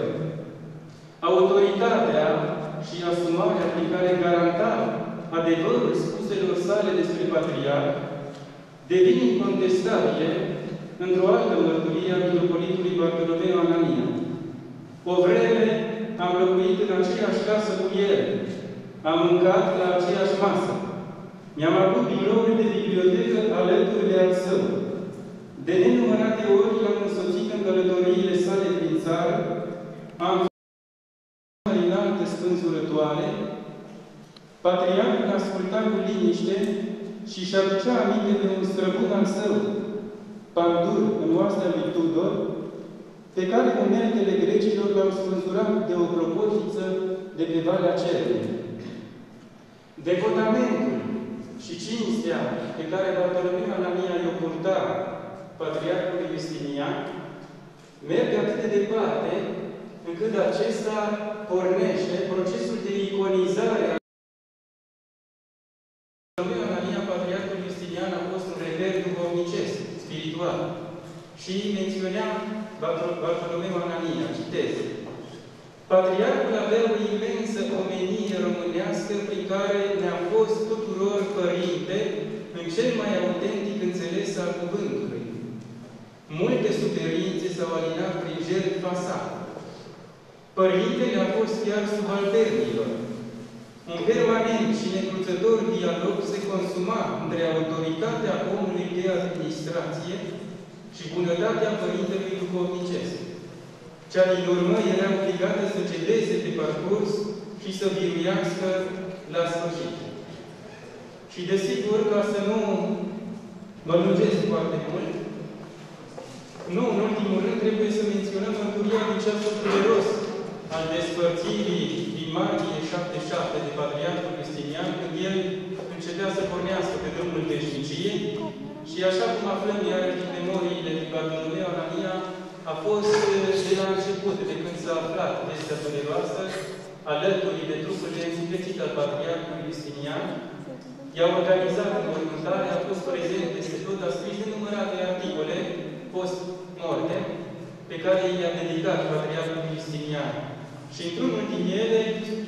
Autoritatea și asumarea prin care garanta adevărul spuselor sale despre Patriarh devin incontestabile într-o altă mărturie a Mitropolitului Bartolomeu Anania. O vreme am locuit în aceeași casă cu el, am mâncat la aceeași masă, mi-am avut biroul de bibliotecă alături de al său. De nenumărate ori l-am însoțit în călătoriile sale prin țară, am fost în alte spânzurătoare, Patriarhul asculta cu liniște și își aducea aminte de un străbun al său, Pandur, în oastea lui Tudor, pe care uneltele grecilor l-au spânzurat de o clopotiță de pe Valea Cerului. Devotamentul și cinstea pe care Bartolomeu Anania i-o purta Patriarhului Justinian merge atât de departe încât acesta pornește procesul de iconizare a Bartolomeu Anania. Patriarhul Justinian a fost un reper duhovnicesc, spiritual. Și menționea Bartolomeu Anania, citez: Patriarhul avea o imensă omenie românească prin care ne-a fost tuturor părinte în cel mai autentic înțeles al cuvântului. Multe suferințe s-au alinat prin jertfa sa. Părintele a fost chiar subalternilor. Un permanent și necruțător dialog se consuma între autoritatea omului de administrație și bunătatea părintelui duhovnicesc. Cea din urmă era obligată să cedeze pe parcurs și să biruiască la sfârșit. Și desigur, ca să nu mă lungesc foarte mult, nu în ultimul rând trebuie să menționăm mărturia din ceasul dureros al despărțirii din martie 77 de Patriarhul Justinian, când el începea să pornească pe drumul veșniciei și așa cum aflăm iarăși din memoriile din Bartolomeu Anania, a fost de la început, de când s-a aflat vestea dureroasă, alături de trupul de însuflețit al Patriarhului Justinian, i-a organizat înmormântare, a fost prezent peste tot, a scris nenumărate articole post-mortem, pe care i-a dedicat Patriarhul Justinian. Și într-unul din ele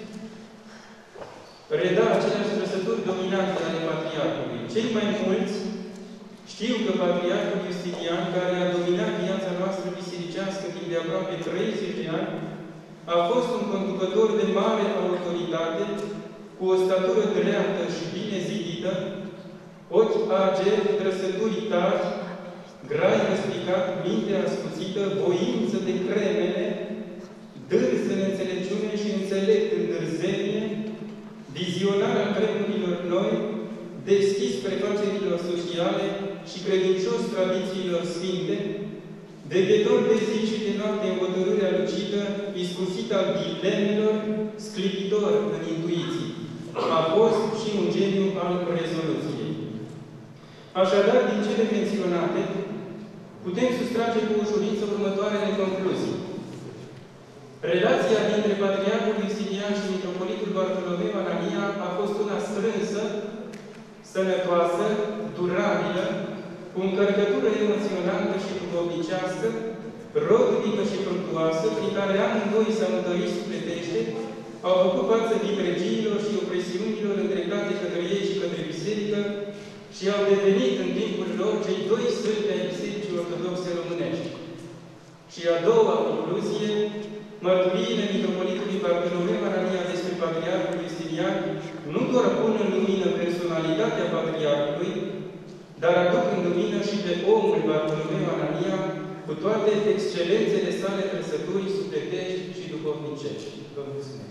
reda aceleași trăsături dominante ale Patriarhului. Cei mai mulți știu că Patriarhul Justinian, care a dominat viața noastră bisericească timp de aproape 30 de ani, a fost un conducător de mare autoritate, cu o statură dreaptă și bine zidită, ochi ageri, trăsături tari, grai răspicat, minte ascuțită, voință de cremene, dârs în înțelepciune și înțelept în dârzenie, vizionar al vremurilor noi, deschis prefacerilor sociale și credincios tradițiilor sfinte, deghetor de zi și de noapte în hotărârea lucidă, iscusit al dilemelor, sclipitor în intuiții. A fost și un geniu al rezoluției. Așadar, din cele menționate, putem sustrage cu ușurință următoarele concluzii. Relația dintre Patriarhul Justinian și Mitropolitul Bartolomeu Anania a fost una strânsă, sănătoasă, durabilă, cu încărcătură emoțională și duhovnicească, rodnică și fructuoasă, prin care amândoi s-au întărit sufletește, au făcut față vitregiilor și opresiunilor îndreptate către ei și către biserică și au devenit în timpul lor cei doi stâlpi ai Bisericii Ortodoxe Românești. Și a doua concluzie, mărturiile Mitropolitului Bartolomeu Anania despre Patriarhul Justinian nu doar pun în lumină personalitatea Patriarhului, dar aduc în lumină și pe omul Bartolomeu Anania cu toate excelențele sale trăsături sufletești și duhovnicești. Vă mulțumesc!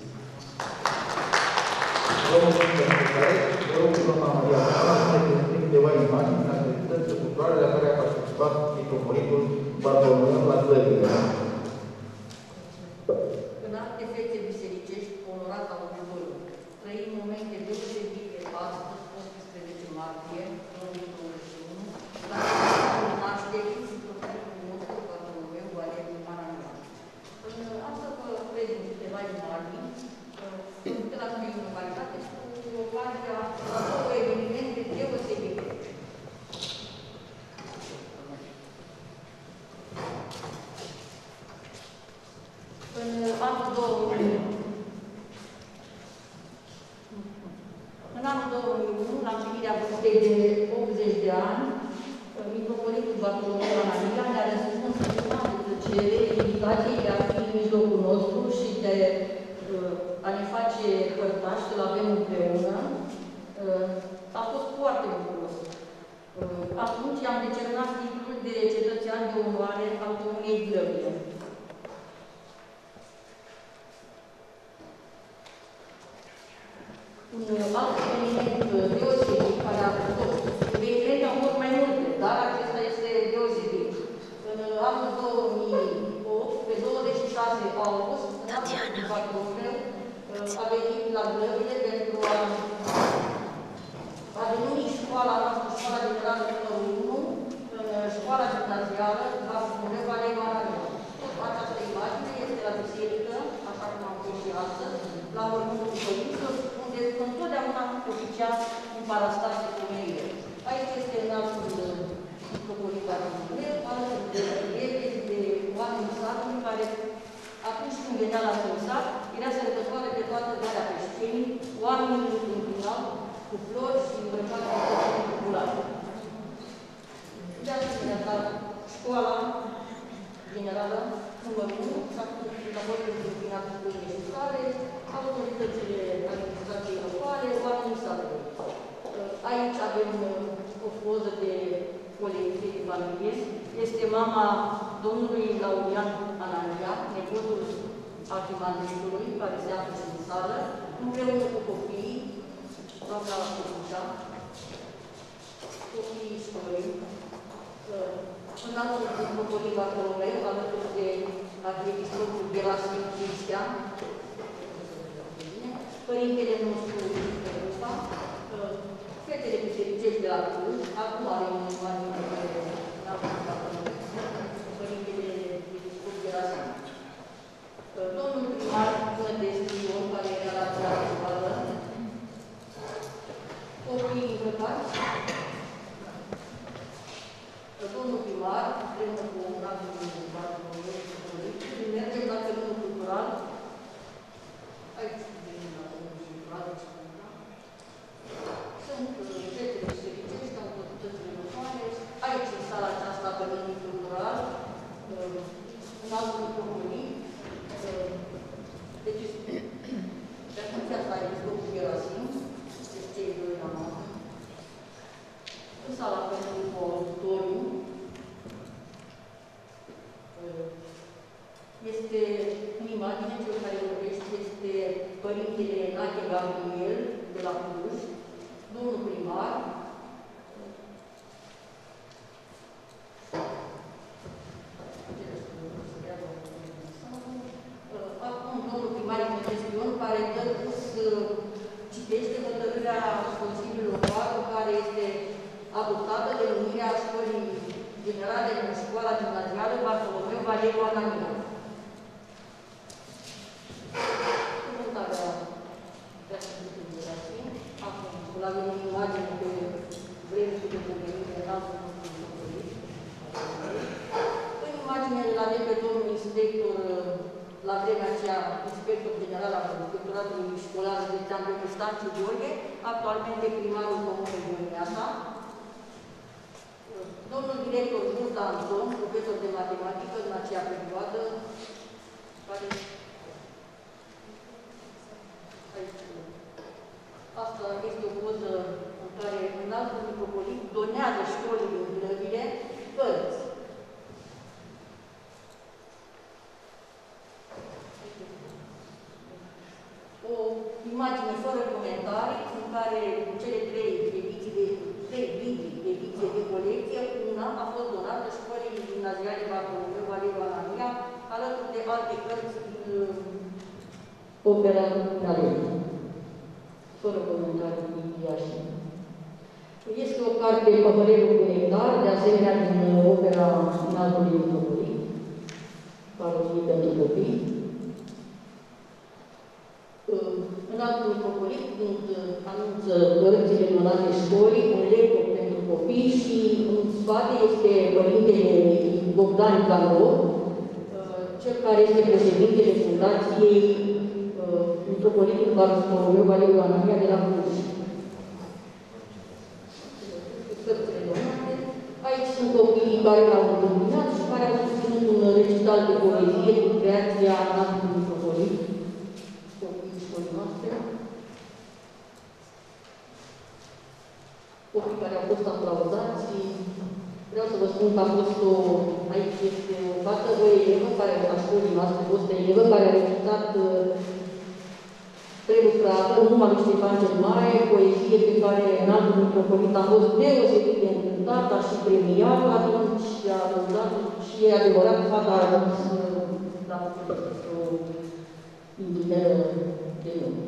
Vă mulțumesc pentru care vă rog doamna Maria să ne prezinte câteva imagini din activitățile culturale la care a participat Mitropolitul Bartolomeu la Glările. În alte fețe bisericești, onorat al Dumnezeu, trăim momente deosebite astăzi, 18 martie 2021, la nașterii Mitropolitului nostru Bartolomeu Valeriu Anania. Am să vă prezint câteva imagini de la noi în localitate cu ocazia la două evenimente deosebite. În anul 2001, la împlinirea vârstei de 80 de ani, Mitropolitul Bartolomeu Anania ne-a răspuns cu mare plăcere invitației de a fi în mijlocul nostru și de a ne face părtași, să-l avem împreună. A fost foarte bucuros. Atunci am decernat titlul de cetățean de onoare al Comunei Glăbile. Un alt eveniment deosebit care a fost, evenimente au fost mai multe, dar acesta este deosebit. În anul 2008, pe 26 august, în anul Bartolomeu a venit la Glăbile pentru a denumi școala noastră, școala generală numărul 1, în școala gimnazială, Bartolomeu Valeriu Anania. Această imagine este la biserică, așa cum am fost și astăzi, la mormântul părinților, unde întotdeauna oficial în parastase femeile. Aici este înaltul Mitropolit Bartolomeu, alături de prieteni, de oameni satului care, atunci când venea la sat, era sărbătoare pe toată Valea Peștenii, oamenii întâmpinau cu flori și îmbrăcate de cățeni populare. De asemenea, la școala generală numărul 1, s-a fost întâmpinat cu pâine și sare, autoritățile administrației locale, oamenii satului. Aici avem o poză de colecție de familie. Este mama domnului Laurian Anania, nepotul arhimandritului, care se află în sală, împreună cu copiii, doamna Curușa, copiii școlii, în altul Duhului Bartolomeu, alături de arhiepiscopul Gerasim Cristian, părintele nostru Perusa, fetele bisericești de la Cluj, acum are un ani părintele episcop Gerasim. Domnul primar Nădestiu, care era la țara școală, copiii învățați, domnul primar, împreună cu un alt mergem la Căminul Cultural. Aici, sunt fetele bisericești, autoritățile locale. Aici, în sala aceasta, Căminul Cultural, în altul comunii. Deci, de atunci asta a episcopul Gerasim, deci cei doi la masă. În sala pentru auditoriu este în imagine, cel care vorbește este părintele Nache Gabriel de la Cluj, domnul primar, acum domnul primar Imonestion, care dă curs, citește hotărârea Consiliului Local, care este adoptată de numirea Școlii Generale în Școala Gimnazială Bartolomeu Valeriu Anania. Comentarea de Gerasim. Acum, avem o imagine pe vremuri de pomenire în altul nostru. În imagine îl avem pe domnul inspector, la vremea aceea, inspector general al Inspectoratului Școlar Județean de Stanciu Gheorghe, actualmente primarul Comunei Gheorgheasa. Domnul director Burda Anton, profesor de matematică în acea perioadă, care... Asta este o poză în care un alt mitropolit donează școlii din Grăvile cărți. O imagine fără comentarii, în care cele trei ediții de colecție, una a fost donată Școlii Gimnaziale Bartolomeu Valeriu Anania, alături de alte cărți din opera Galeriei. Fără comentarii din Iași. Este o carte Păhărelul cu nectar, de asemenea din opera Înaltului Mitropolit, parodie pentru copii. Înaltul Mitropolit, când anunță cărțile donate școlii, un laptop pentru copii și în spate este părintele Bogdan Caro, cel care este președintele Fundației Mitropolitul Bartolomeu Valeriu Anania de la Cluj. Aici sunt copiii care l-au întâmpinat și care au susținut un recital de poezie cu creația Înaltului Mitropolit. Copiii școlii noastre. Copii care au fost aplauzați. Vreau să vă spun că a fost aici este o fată, o elevă care a școlii noastre, a fost o elevă care a recitat prelucrată, numai lui Ștefan cel Mare, poezie pe care Înaltul Mitropolit a fost deosebit de încântat, a și premiat atunci, a lăudat și e adevărat, fata a ajuns la o ingineră de lume.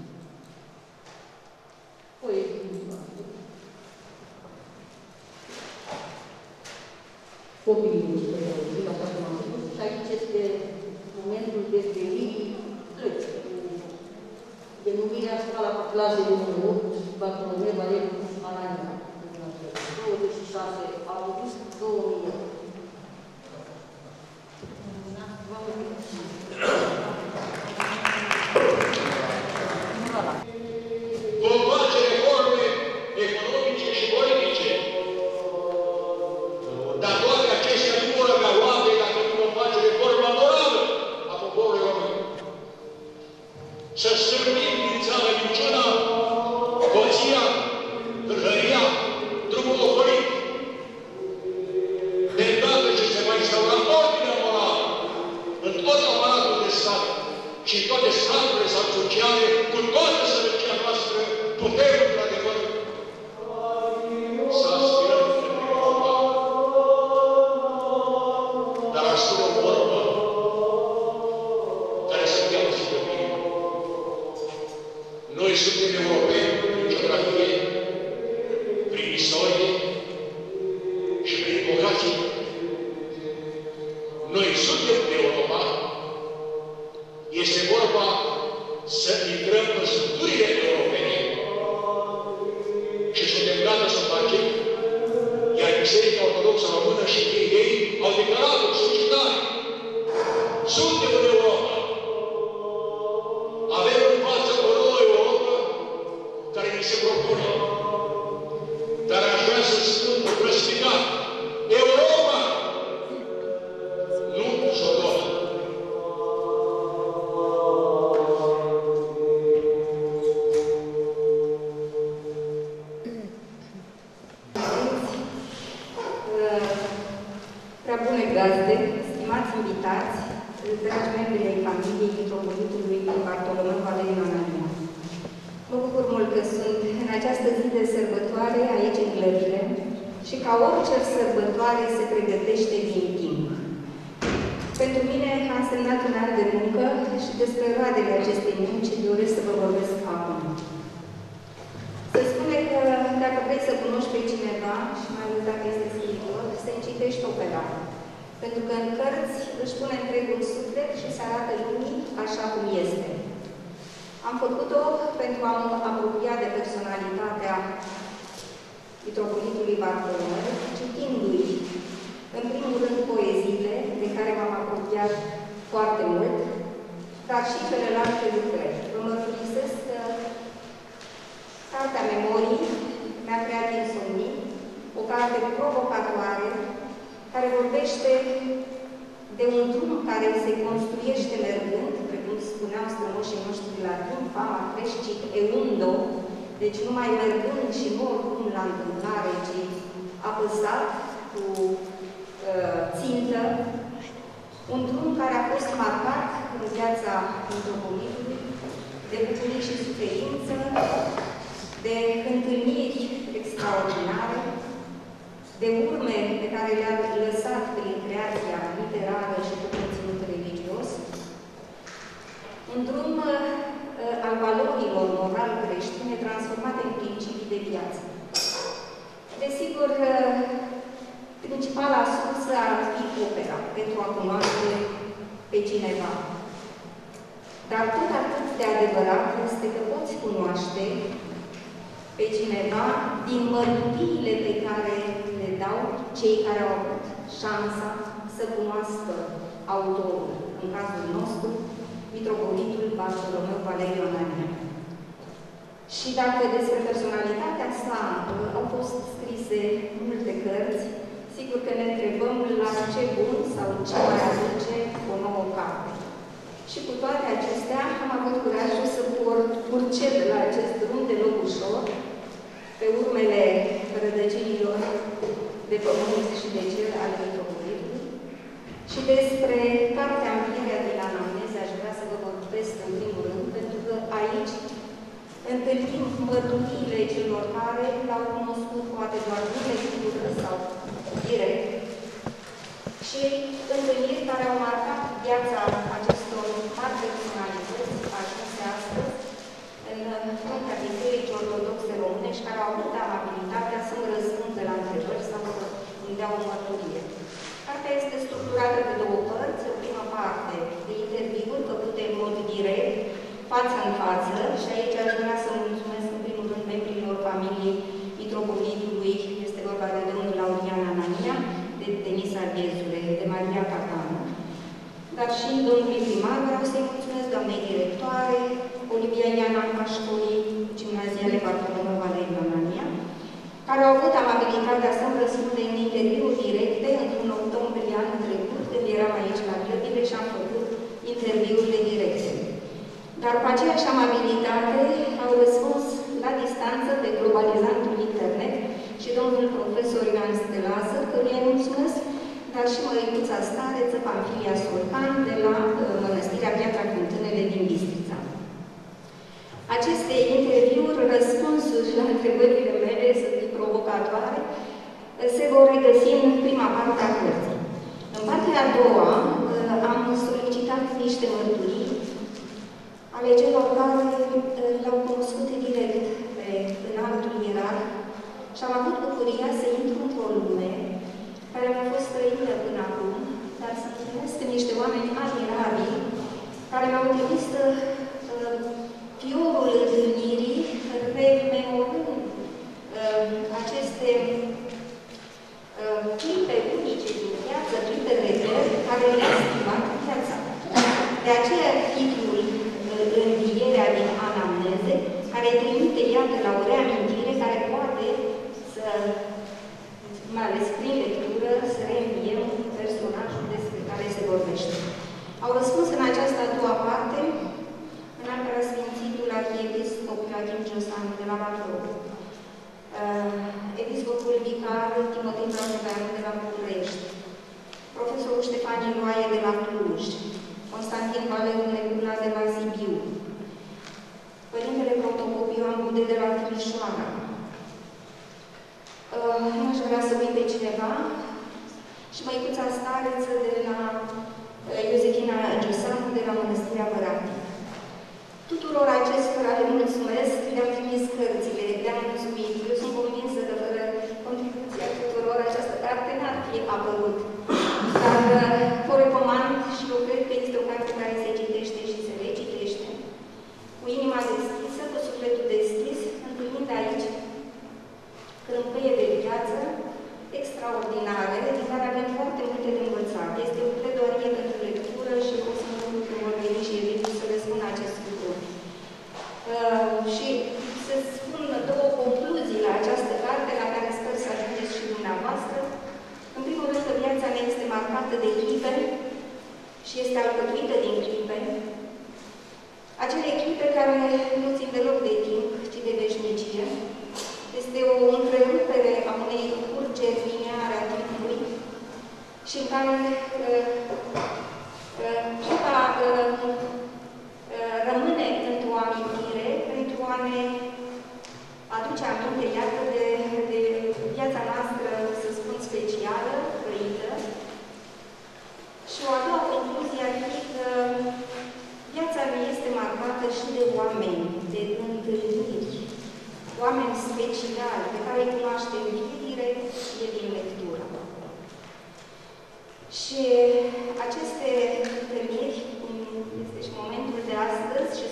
Poezie. Copiii niște poezii, așa cum am spus, și aici este momentul dezvelirii plății. Denumirea școala cu clase de 1 Bartolomeu Valeriu Anania, 26 august 2000. Vom face reforme economice și politice, dar toate acestea nu vor avea roade dacă nu vom face reforma morală a poporului român. Să hoția, tâlhăria, drumul ocolit. De îndată ce se va instaura ordinea morală în tot aparatul de stat și în toate straturile sociale, cu toată sărăcia noastră, putem, într-adevăr, să aspirăm către Europa. Dar aș spune o vorbă care să fie auzită bine. Noi suntem europeni prin geografie, prin istorie și prin vocație. Noi suntem de Europa. Este vorba să intrăm în structurile europene și suntem gata să o facem, iar Biserica Ortodoxă Română și ei au declarat-o suscitare. Suntem în Europa. Avem în față o nouă Europa care ni se propune. Dar aș vrea să spun cu răspicat, Europa nu Sodoma. Prea bune gazde, stimați invitați, dragi membri ai familiei Mitropolitului Bartolomeu Valeriu Anania. Mă bucur mult că sunt în această zi de sărbătoare aici în Clădire și ca orice sărbătoare se pregătește din timp. Pentru mine a însemnat un an de muncă și despre roadele acestei munci doresc să vă vorbesc acum. Se spune că dacă vrei să cunoști pe cineva, și mai ales dacă este scriitor, să-i citești opera. Pentru că în cărți își pune întregul suflet și se arată lumii așa cum este. Am făcut-o pentru a mă apropia de personalitatea Mitropolitului Bartolomeu, citindu-i, în primul rând, poeziile, de care m-am apropiat foarte mult, dar și celelalte lucrări. Vă mărturisesc că Cartea Memorii mi-a creat insomnii, o carte provocatoare, care vorbește de un drum care se construiește mergând, precum spuneau strămoșii noștri latini, fama crescit eundo, deci numai mergând și nu oricum la întâmplare, ci apăsat cu țintă, un drum care a fost marcat în viața Mitropolitului de bucurii și suferință, de întâlniri extraordinare, de urme pe care le-a lăsat prin creația literară și cu conținut religios, un drum al valorilor moral creștine transformate în principii de viață. Desigur, principala sursă ar fi opera, pentru a cunoaște pe cineva. Dar tot atât de adevărat este că poți cunoaște pe cineva din mărturiile pe care le dau cei care au avut șansa să cunoască autorul, în cazul nostru, Mitropolitul Bartolomeu Valeriu Anania. Și dacă despre personalitatea sa au fost scrise multe cărți, sigur că ne întrebăm la ce bun sau ce mai aduce o nouă carte. Și cu toate acestea am avut curajul să urcet la acest drum deloc ușor, pe urmele rădăcinilor de pământ și de cer ale Mitropolitului. Și despre cartea Învierea din Anamneze aș vrea să vă vorbesc în primul rând, pentru că aici întâlnim mărturiile celor care l-au cunoscut poate doar în lectură sau direct și întâlniri care au marcat viața acestor mari personalități ajunse astăzi în fruntea Bisericii Ortodoxe Românești, care au avut amabilitatea să-mi răspundă la întrebări sau să îmi dea o mărturie. Cartea este structurată pe două părți. O prima parte de interviuri făcute în mod direct, față în față, și aici aș vrea să mulțumesc în primul rând membrilor familiei Mitropolitului, este vorba de domnul Laurian Anania, de Denisa Ghezule, de Maria Catanu, dar și domnului primar. Vreau să-i mulțumesc doamnei directoare, Olivia Iananca Școlii Gimnaziale Bartolomeu Valeriu Anania, care au avut amabilitatea să-mi răspunde în interviuri directe într-un octombrie anul trecut, când eram aici la Clădire și am făcut interviurile directe. Dar cu aceeași amabilitate au răspuns la distanță globalizantul internet, și domnul profesor Ioan Stelază, căruia îi mulțumesc, dar și Măricuța Stareță, Panfilia Surcan, de la Mănăstirea Piatra Fântânele din Bistrița. Aceste interviuri, răspunsuri la întrebările mele, să fie provocatoare, se vor regăsi în prima parte a cărții. În partea a doua am solicitat niște mărturii ale celor care l-au cunoscut direct pe înaltul ierarh și am avut bucuria să intru într-o lume care mi-a fost străină până acum, dar să întâlnesc niște oameni admirabili care mi-au trimis fiorul întâlnirii, rememorând aceste clipe unice din viață, clipe redere, care le-a schimbat viața. De aceea titlul Învierea din anamneze, care trimite, iată, la o reamintire care poate să, mai ales prin lectură, să reînviem personajul despre care se vorbește. Au răspuns în această a doua parte înaltul Sfințitul Arhiepiscop Joachim Giosanu de la Bacău, episcopul vicar Timotei Brașoveanu de la București, profesorul Ștefan Iloae de la Cluj, Constantin Valeriu Negula de la Sibiu, părintele Protopop Ioan Bude de la Timișoara. Nu aș vrea să uit pe cineva, și Măicuța Stareță de la Iosefina Giosanu de la Mănăstirea Bărati. Tuturor acestora le mulțumesc, le-am trimis cărțile, le-am mulțumit. Eu sunt convinsă că fără contribuția tuturor această carte n-ar fi apărut. Dar o recomand și eu cred că este o carte care se citește și se recitește. Cu inima deschisă, cu sufletul deschis, întâlnind aici crâmpeie de viață extraordinare, din care avem foarte multe de învățat. Este o pledoarie pentru lectură și o să mă rog că vor veni și Evitu să le spun acest lucru. Și să spun două concluzii la această carte, la care sper să ajungeți și dumneavoastră. În primul rând că viața mea este marcată de clipe și este alcătuită din clipe. Acele clipe care nu țin deloc de timp, ci de veșnicie. Este o întrerupere a unei curgeri lineare a timpului și în care clipa rămâne într-o amintire, pentru a ne aduce aminte, iată, de viața noastră, să spun, specială, trăită. Și o a doua concluzie ar fi că viața mea este marcată și de oameni, de întâlniri, oameni speciali, pe care îi cunoaștem fie direct, fie din lectură. Și aceste întâlniri, cum este și momentul de astăzi, și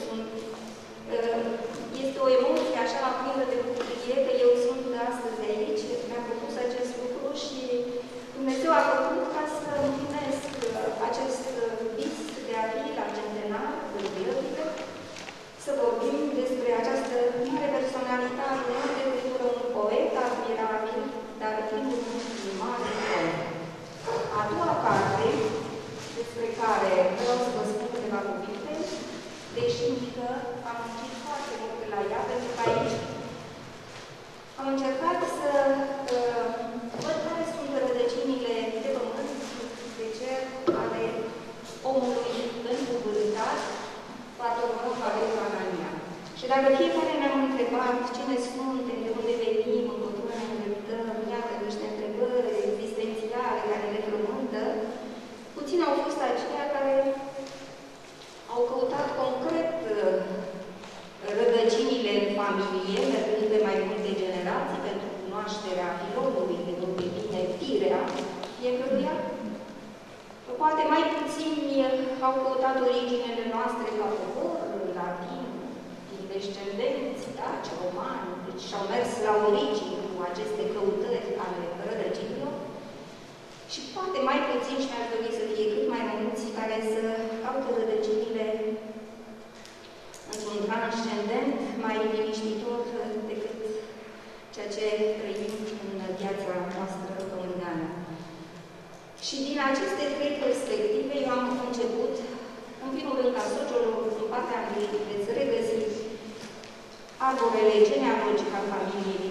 este o emoție așa plină de bucurie că eu sunt astăzi de aici, mi-am propus acest lucru și Dumnezeu a făcut ca să împlinesc acest vis de a fi la centenar, de jubilările, să vorbim despre această mare personalitate, de lectură, un poet admirabil, dar fiind un mare poet. A doua carte, despre care vreau să vă spun câteva cuvinte, deși încă am muncit foarte mult la ea, pentru că aici am încercat să văd care sunt rădăcinile de pământ, de cer, ale omului încuvântat, Bartolomeu Valeriu Anania. Și dacă fiecare ne-am întrebat cine suntem, de unde venim, încotro ne îndreptăm, iată niște întrebări existențiale care ne frământă, puțin au fost aceia care au căutat concret rădăcinile în familie, mergând de mai multe generații pentru cunoașterea filonului, de unde vine firea fiecăruia. Poate mai puțini au căutat originele noastre ca popor, latin, din descendenți, daci, romani, deci și-au mers la origini cu aceste căutări ale rădăcinilor. Și poate mai puțin, și mi-aș dori să fie cât mai mulți, care să caute rădăcinile într-un transcendent mai liniștitor decât ceea ce trăim în viața noastră pământeană. Și din aceste trei perspective, eu am început, în primul rând, ca sociolog, în partea întâi, veți regăsi arborele genealogic al familiei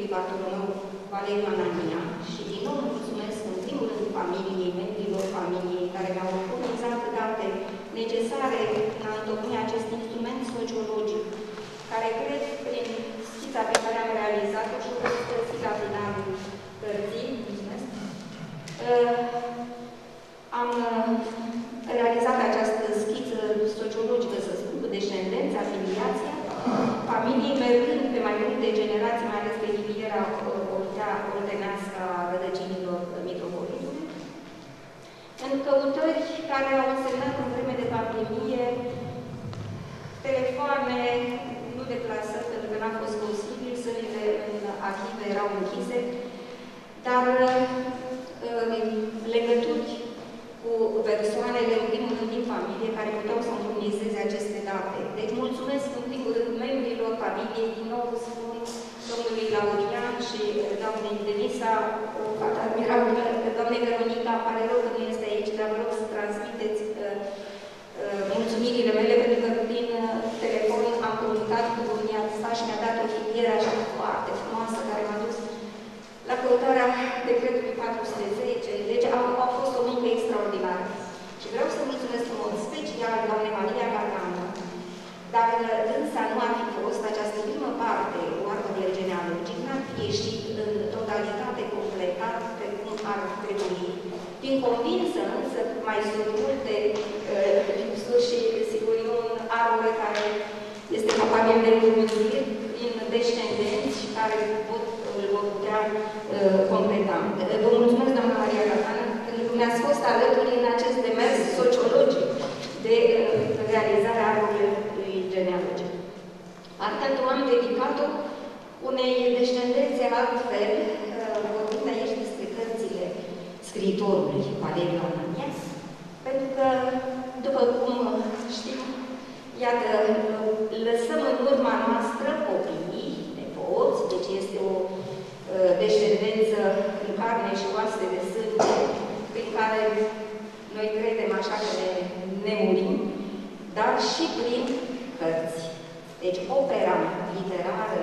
Părintele Bartolomeu Valeriu Anania și din nou mulțumesc în primul rând familiei, membrilor familiei care mi-au furnizat date necesare în a întocmi acest instrument sociologic, care cred prin schița pe care am realizat-o și o găsi la finalul cărții, mulțumesc, am realizat această schiță sociologică, să spun, cu descendența, filiația familiei, mergând pe mai multe generații, mai ales pe filiera oltenească a rădăcinilor mitropolitului, în căutări care au însemnat în vreme de pandemie telefoane, nu deplasări, pentru că n-a fost posibil, sălile în arhive erau închise, dar legături cu persoanele, în primul rând, din familie, care puteau să-mi furnizeze aceste date. Deci mulțumesc, în primul rând, membrilor familiei, din nou spun domnului Laurian și doamnei Denisa, o fată admirabilă, doamnei Veronica, pare rău că nu este aici, dar vă rog să transmiteți mulțumirile mele, pentru că prin telefon am comunicat cu domnia sa și mi-a dat o filieră așa foarte frumoasă, care m-a dus la căutarea decretului 410. Deci a fost o muncă extraordinară. Și vreau să mulțumesc în mod special doamnei Maria Gargană. Dacă însă nu ar fi fost această primă parte, o arbore genealogic, n-ar fi ieșit în totalitate completat pe cum ar trebui. Fiind convinsă însă, mai sunt multe lipsuri și, sigur, e un arbore care este capabil de înmulțiri prin descendenți care îl vor putea completa. Vă mulțumesc, doamna Maria Gargană, pentru că mi-ați fost alături în acest demers sociologic de realizarea arborului genealogic. Atât am dedicat-o unei descendențe altfel, vorbind aici despre cărțile scriitorului Valeriu Anania, pentru că, după cum știm, iată, lăsăm în urma noastră copiii, nepoți, deci este o descendență în carne și oase de sânge, prin care noi credem așa că ne murim, dar și prin cărți. Deci opera literară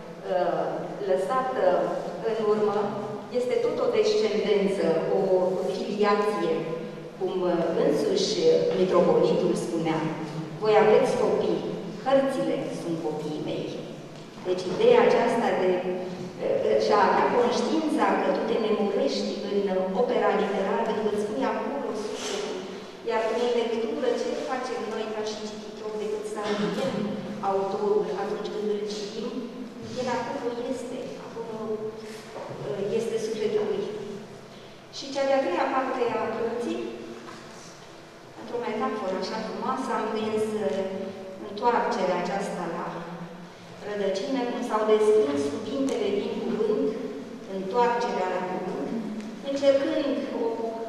lăsată în urmă este tot o descendență, o filiație, cum însuși mitropolitul spunea. Voi aveți copii, cărțile sunt copiii mei. Deci ideea aceasta de și a avea conștiința că tu te nemurești în opera literară, pentru că îți spui acolo sufletul, iar prin lectură ce facem noi ca și cititori decât să admirăm autorul atunci când îl citim, el acolo este sufletul lui. Și cea de-a treia parte a cărții, într-o metaforă așa frumoasă, am prins întoarcerea aceasta la rădăcină, cum s-au desprins cuvintele din cuvânt, întoarcerea la cuvânt, încercând o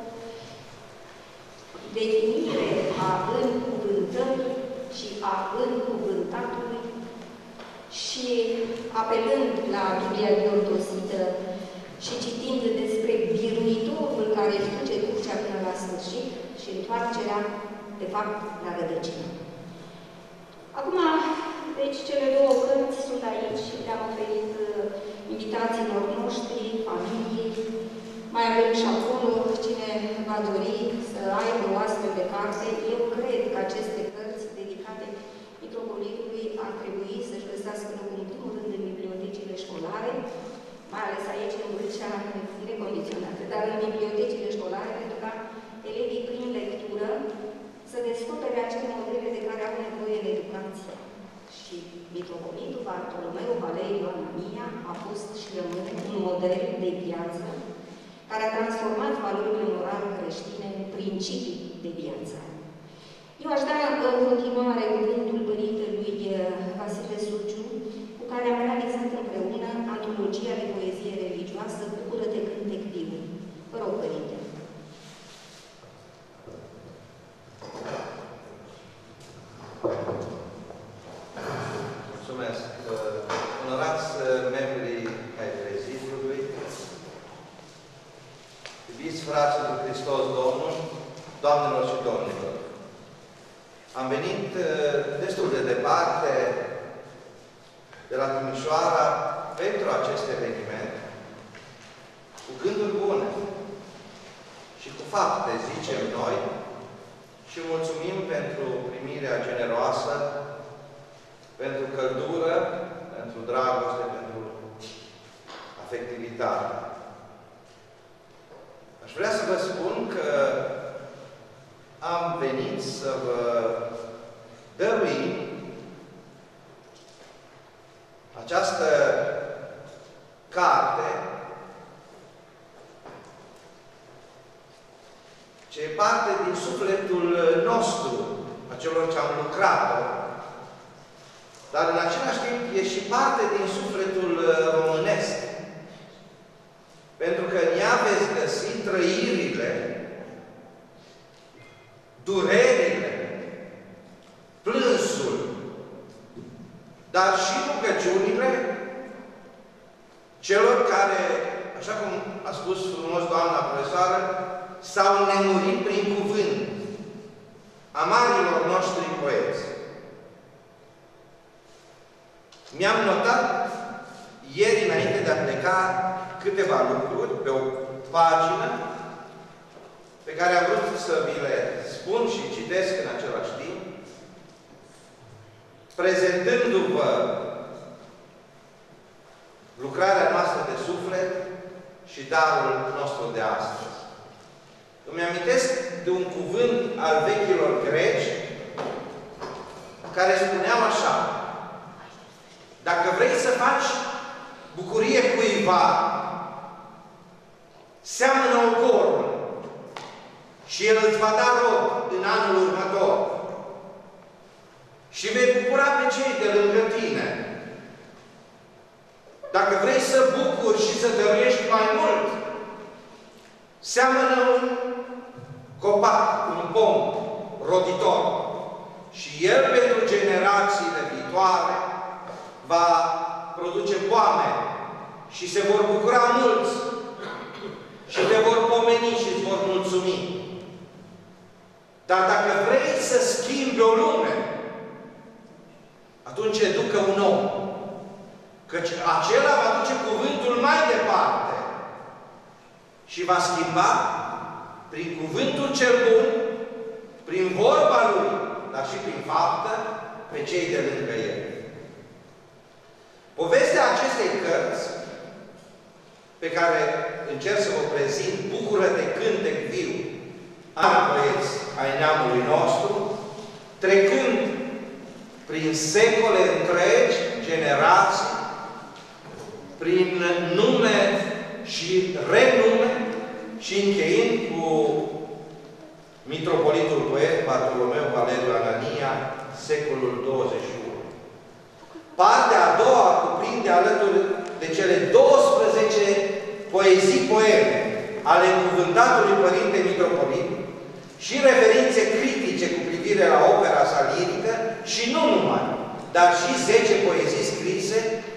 definire a încuvântării și a încuvântatului și apelând la Biblia biortosită și citind despre biruitorul care își duce crucea până la sfârșit și întoarcerea, de fapt, la rădăcină. Acum, deci, cele două cărți sunt aici, le-am oferit invitațiilor noștri, familiei. Mai avem și acolo, cine va dori să aibă o astfel de carte. Eu cred că aceste cărți dedicate mitropolitului ar trebui să-și găsească locul în primul rând în bibliotecile școlare, mai ales aici în Vâlcea necondiționată, dar în bibliotecile școlare, pentru ca elevii prin lectură să descopere acele modele de care au nevoie în educație. Și mitropolitul Bartolomeu Valeriu Anania a fost și rămâne un model de viață care a transformat valorile morale creștine în principii de viață. Eu aș da în continuare cuvântul părintelui Vasile Suciu, cu care am realizat împreună antologia de poezie religioasă Bucură-te cântec viu. Vă rog, părinte. Mulțumesc. Onorați membrii ai prezidiului, iubiți frații lui Hristos Domnul, doamnelor și domnilor, am venit destul de departe de la Timișoara pentru acest eveniment cu gânduri bune și cu fapte, zicem noi, și mulțumim pentru primirea generoasă, pentru căldură, pentru dragoste, pentru afectivitate. Aș vrea să vă spun că am venit să vă dăruim această carte ce e parte din sufletul nostru, a celor ce am lucrat-o, dar în același timp e și parte din sufletul românesc. Pentru că în ea veți găsi trăirile, durerile, plânsul, dar și rugăciunile celor care, așa cum a spus frumos doamna profesoară, s-au nemurit prin cuvânt, a marilor noștri poeți. Mi-am notat ieri, înainte de a pleca, câteva lucruri pe o pagină pe care am vrut să vi le spun și citesc în același timp, prezentându-vă lucrarea noastră de suflet și darul nostru de astăzi. Îmi amintesc de un cuvânt al vechilor greci care spuneau așa: dacă vrei să faci bucurie cuiva, seamănă ocorul și el îți va da rod în anul următor. Și vei bucura pe cei de lângă tine. Dacă vrei să bucuri și să dăruiești mai mult, seamănă un copac, un pom roditor. Și el, pentru generațiile viitoare, va produce poame și se vor bucura mulți și te vor pomeni și îți vor mulțumi. Dar dacă vrei să schimbi o lume, atunci educă un om. Căci acela va duce cuvântul mai departe și va schimba prin cuvântul cel bun, prin vorba lui, dar și prin faptă, pe cei de lângă el. Povestea acestei cărți, pe care încerc să vă prezint, Bucură-te, cântec viu, ani poeți ai neamului nostru, trecând prin secole întregi, generații, prin nume și renume și încheind cu mitropolitul poet Bartolomeu Valeriu Anania, secolul 21. Partea a doua cuprinde alături de cele 12 poezii-poeme ale cuvântatului Părinte Mitropolit și referințe critice cu privire la opera sa lirică și nu numai, dar și 10 poezii scrise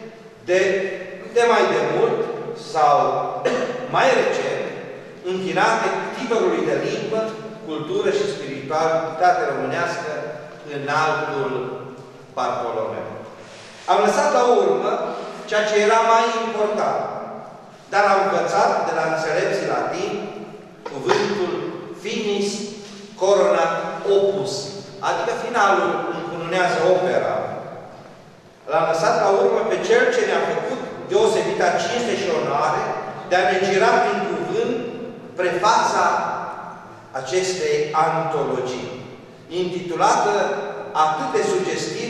de mai demult sau mai recent, închinate titolului de limbă, cultură și spiritualitate românească în altul Bartolomeu. Am lăsat la urmă ceea ce era mai important, dar am învățat de la înțelepții latini cuvântul finis coronat opus, adică finalul încununează opera. L-am lăsat la urmă pe cel ce ne-a făcut deosebită cinste și onoare de a ne gira prin cuvânt prefața acestei antologii, intitulată atât de sugestiv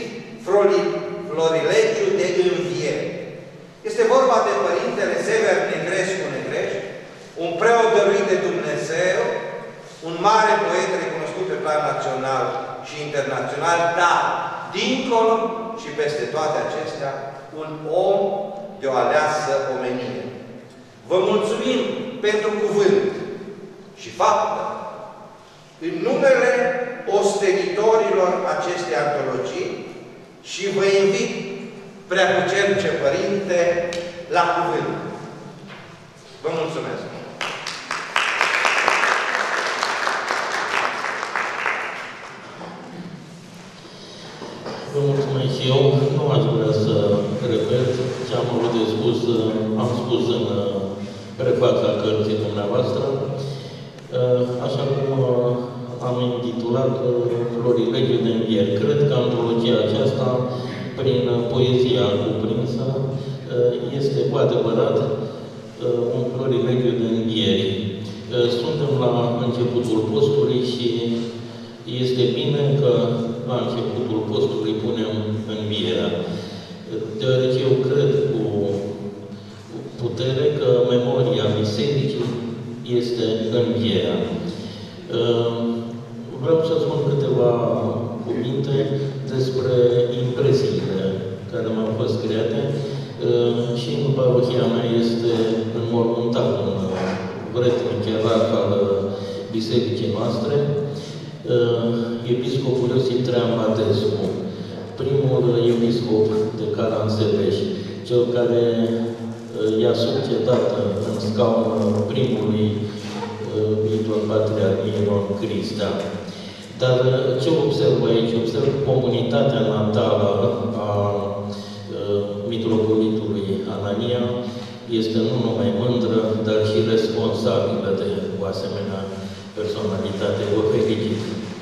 Florilegiu de înviere. Este vorba de Părintele Sever Negrescu Negrești, un preot dăruit de Dumnezeu, un mare poet recunoscut pe plan național și internațional, dar, dincolo și peste toate acestea, un om de o aleasă omenie. Vă mulțumim pentru cuvânt și faptă în numele ostenitorilor acestei antologii și vă invit, Preacucernice Părinte, la cuvânt. Vă mulțumesc! Vă mulțumesc și eu. Nu aș vrea să repet ce am vrut de spus. am spus în prefața cărții dumneavoastră, așa cum am intitulat Florilegiul de învieri. Cred că antologia aceasta, prin poezia cuprinsă, este cu adevărat un florilegiu de învieri. Suntem la începutul postului și este bine că la începutul postului punem învierea. Deoarece eu cred cu putere că memoria Bisericii este învierea. Vreau să spun câteva cuvinte despre impresiile care mi-au fost create și în parohia mea este înmormântat un vretnic ierarh al bisericii noastre, episcopul Iosif Traian Badescu, primul episcop de Caransebeș, cel care i-a succedat în scaun primului viitor patriarh Miron Cristea. Dar ce observ aici? Observ comunitatea natală a mitropolitului Anania este nu numai mândră, dar și responsabilă de o asemenea personalitate. Vă felicit.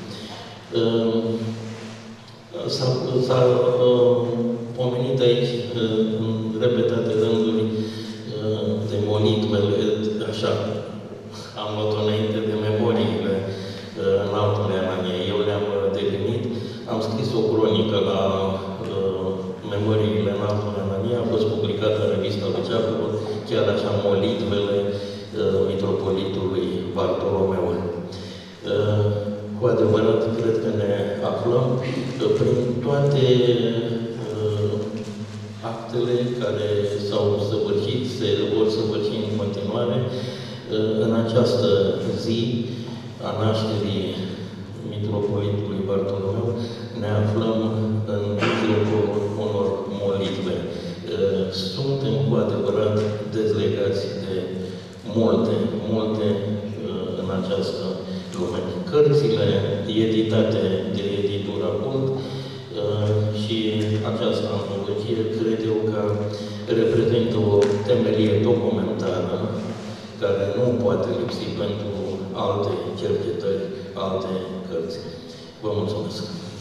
S-a pomenit aici în repetate rânduri de molitvele, așa, am luat-o înainte de memoriile înaltului Anania. Eu le-am devenit, am scris o cronică la memoriile înaltului Anania, a fost publicată în revista Luceafărul, chiar așa, molitvele mitropolitului Bartolomeu. Cu adevărat, cred că ne aflăm prin toate actele care s-au săvârșit, se vor săvârși în continuare în această zi a nașterii mitropolitului Bartolomeu. Ne aflăm în mijlocul unor molitve. Suntem cu adevărat dezlegați de multe în această lume. Cărțile editate de editura Cult și această antologie, cred eu că reprezintă o temelie documentară care nu poate lipsi pentru alte cercetări, alte cărți. Vă mulțumesc!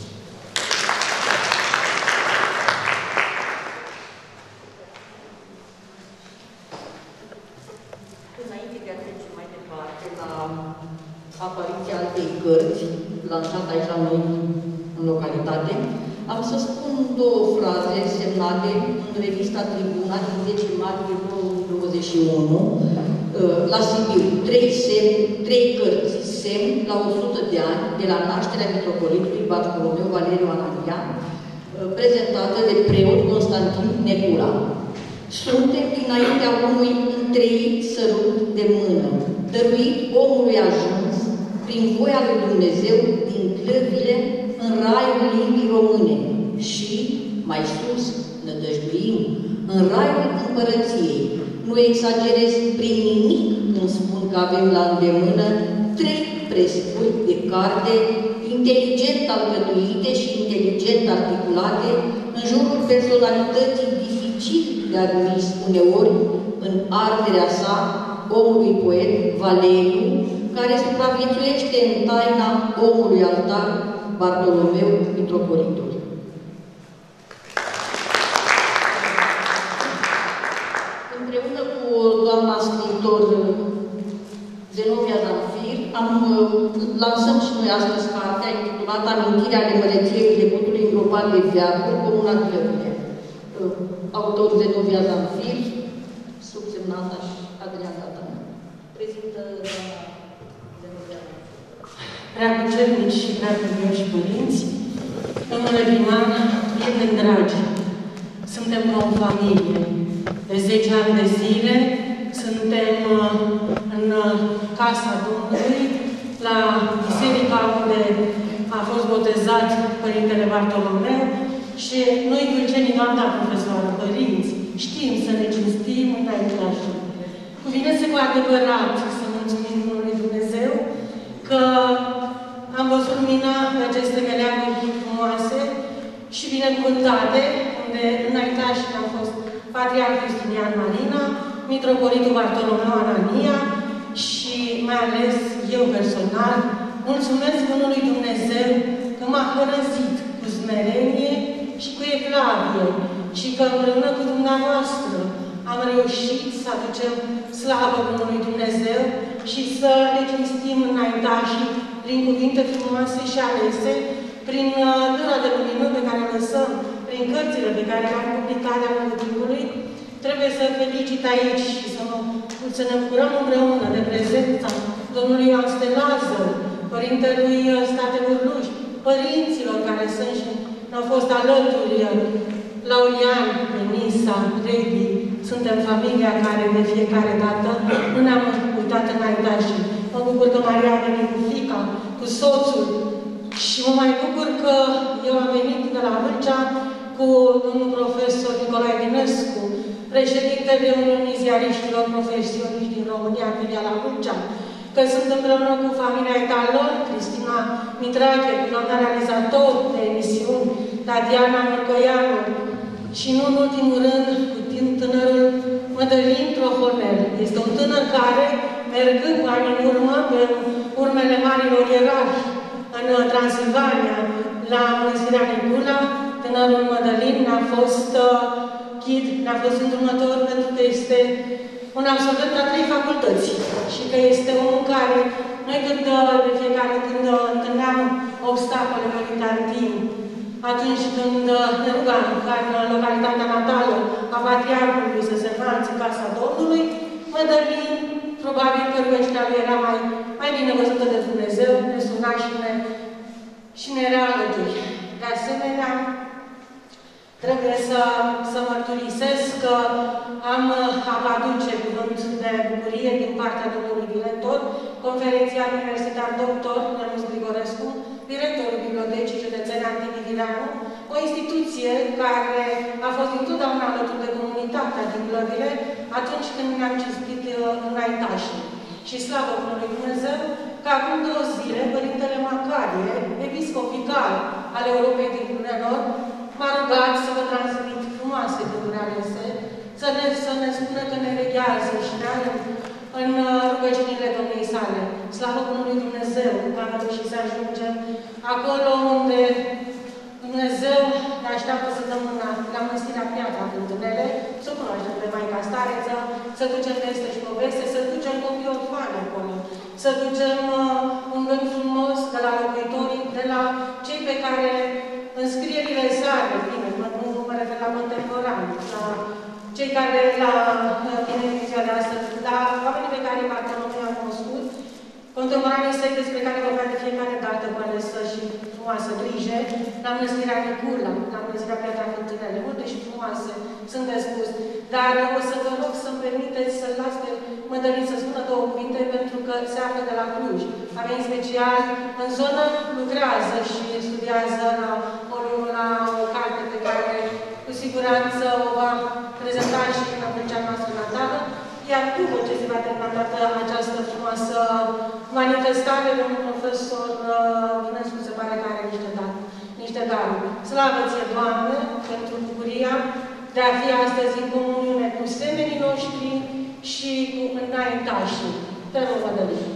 Înainte de a trece mai departe la apariția altei cărți, lansată aici la noi în localitate, am să spun două fraze semnate în revista Tribuna din 10 martie 2021 la Sibiu. 3 cărți, semn la 100 de ani de la nașterea mitropolitului Bartolomeu Valeriu Anania, prezentată de preot Constantin Necula. Suntem dinaintea unui întreit sărut de mână, dăruit omului ajuns, prin voia lui Dumnezeu, din clăvile în raiul limbii române și, mai sus, nădăjduim, în raiul împărăției. Nu exagerez prin nimic când spun că avem la îndemână 3 prescuri de carte inteligent alcătuite și inteligent articulate în jurul personalității dificil de admis uneori în arderea sa omului poet Valeriu, care supraviețuiește în taina omului altar Bartolomeu mitropolitul. Împreună cu doamna scriitor Zenovia Zamfir, lansăm și noi astăzi cartea intitulată Amintirea de măreției trecutului îngropat de veacuri, Comuna Clăvile. Autor Zenovia Zamfir, subsemnata și Adrian Datan. Prezintă doamna Zenovia. Preacucernici și preacuvioși părinți, domnule primar, prieteni dragi, suntem ca o familie. De 10 ani de zile suntem în Casa Domnului, la biserica unde a fost botezat Părintele Bartolomeu și noi, dulcenii, doamna profesoară, părinți, știm să ne cinstim înaintași. Cuvine-se cu adevărat să mulțumim Lui Dumnezeu că am văzut lumina pe aceste meleaguri frumoase și binecuvântate, unde înaintașii au fost Patriarhul Justinian Marina, Mitropolitul Bartolomeu Anania și mai ales eu personal mulțumesc Bunului Dumnezeu că m-a hărăzit cu smerenie și cu evlavie și că împreună cu dumneavoastră am reușit să aducem slavă Bunului Dumnezeu și să le cinstim înaintașii prin cuvinte frumoase și alese, prin dâra de lumină pe care o lăsăm, prin cărțile pe care le-am publicat de-a lungul timpului. Trebuie să felicit aici și să ne bucurăm împreună de prezența domnului Ioan Stelazăr, părintelui State Urluș, părinților care sunt și au fost alături, Laurian, Menisa, Rebi. Suntem familia care de fiecare dată nu ne-am uitat înaintași. Mă bucur că Maria a venit cu fiica, cu soțul și mă mai bucur că eu am venit de la Vâlcea cu domnul profesor Nicolae Dinescu, președintele Uniunii Ziariștilor Profesioniști din România, Filia la Vâlcea, că sunt împreună cu familia Etalon, Cristina Mitrache, doamna realizator de emisiuni, Tatiana Mărcoianu și nu în ultimul rând cu tânărul Mădălin Trohonel. Este un tânăr care, mergând cu ani în urmă, pe urmele marilor ierarhi în Transilvania, la Mănăstirea Nicula, tânărul Mădălin ne-a fost ghid, ne-a fost îndrumător pentru că este un absolvent la 3 facultăți și că este omul care, noi de fiecare când întâlneam obstacole militantin, atunci când ne rugam ca în localitatea natală a Patriarhului să se înalțe Casa Domnului, Mădălin, probabil că rugăciunea lui era mai bine văzută de Dumnezeu, ne suna și ne era alături. De asemenea, trebuie să mărturisesc că am aduce cuvânt de bucurie din partea domnului director, conferențiar universitar doctor Ionuț Grigorescu, directorul Bibliotecii Județene Antini Vileanu, o instituție care a fost întotdeauna alături de comunitatea din Glăbile atunci când ne-am cinstit înaintașii. Și slavă Bunului Dumnezeu că acum 2 zile, Părintele Macarie, episcop vicar al Europei din Brunelor, m-a rugat să vă transmit frumoase lucruri alese, să ne spună că ne veghează și ne are în rugăciunile Domniei sale. Slavă Bunului Dumnezeu că am reușit să ajungem acolo unde Dumnezeu ne așteaptă să dăm la Mănăstirea Piatra Cântânele, să o cunoaștem pe Maica Stareță, să ducem peste și poveste, să ducem copii orfani acolo, să ducem un gând frumos de la locuitorii, de la cei pe care înscrierile sale, bine, nu mă refer la contemporani, la cei care la ediția de astăzi, la oamenii pe care Bartolomeu a cunoscut, contemporanii săi despre care vorbea de fiecare dată cu alesă și frumoasă grijă, la Mănăstirea Nicula, la Mănăstirea Piatra Cântânele, multe și frumoase sunt de spus. Dar o să vă rog să-mi permiteți să-l las pe Mădălin să spună 2 cuvinte, pentru că se află de la Cluj. A venit special în zonă, lucrează și studiază la o carte pe care cu siguranță o va prezenta și în Vâlcea noastră natală. Iar după ce se va termina toată această frumoasă manifestare, domnul profesor Dinescu se pare că are niște daruri. Slavă ție, Doamne, pentru bucuria de a fi astăzi în comuniune cu semenii noștri și cu înaintașii. Te rog, Mădălin.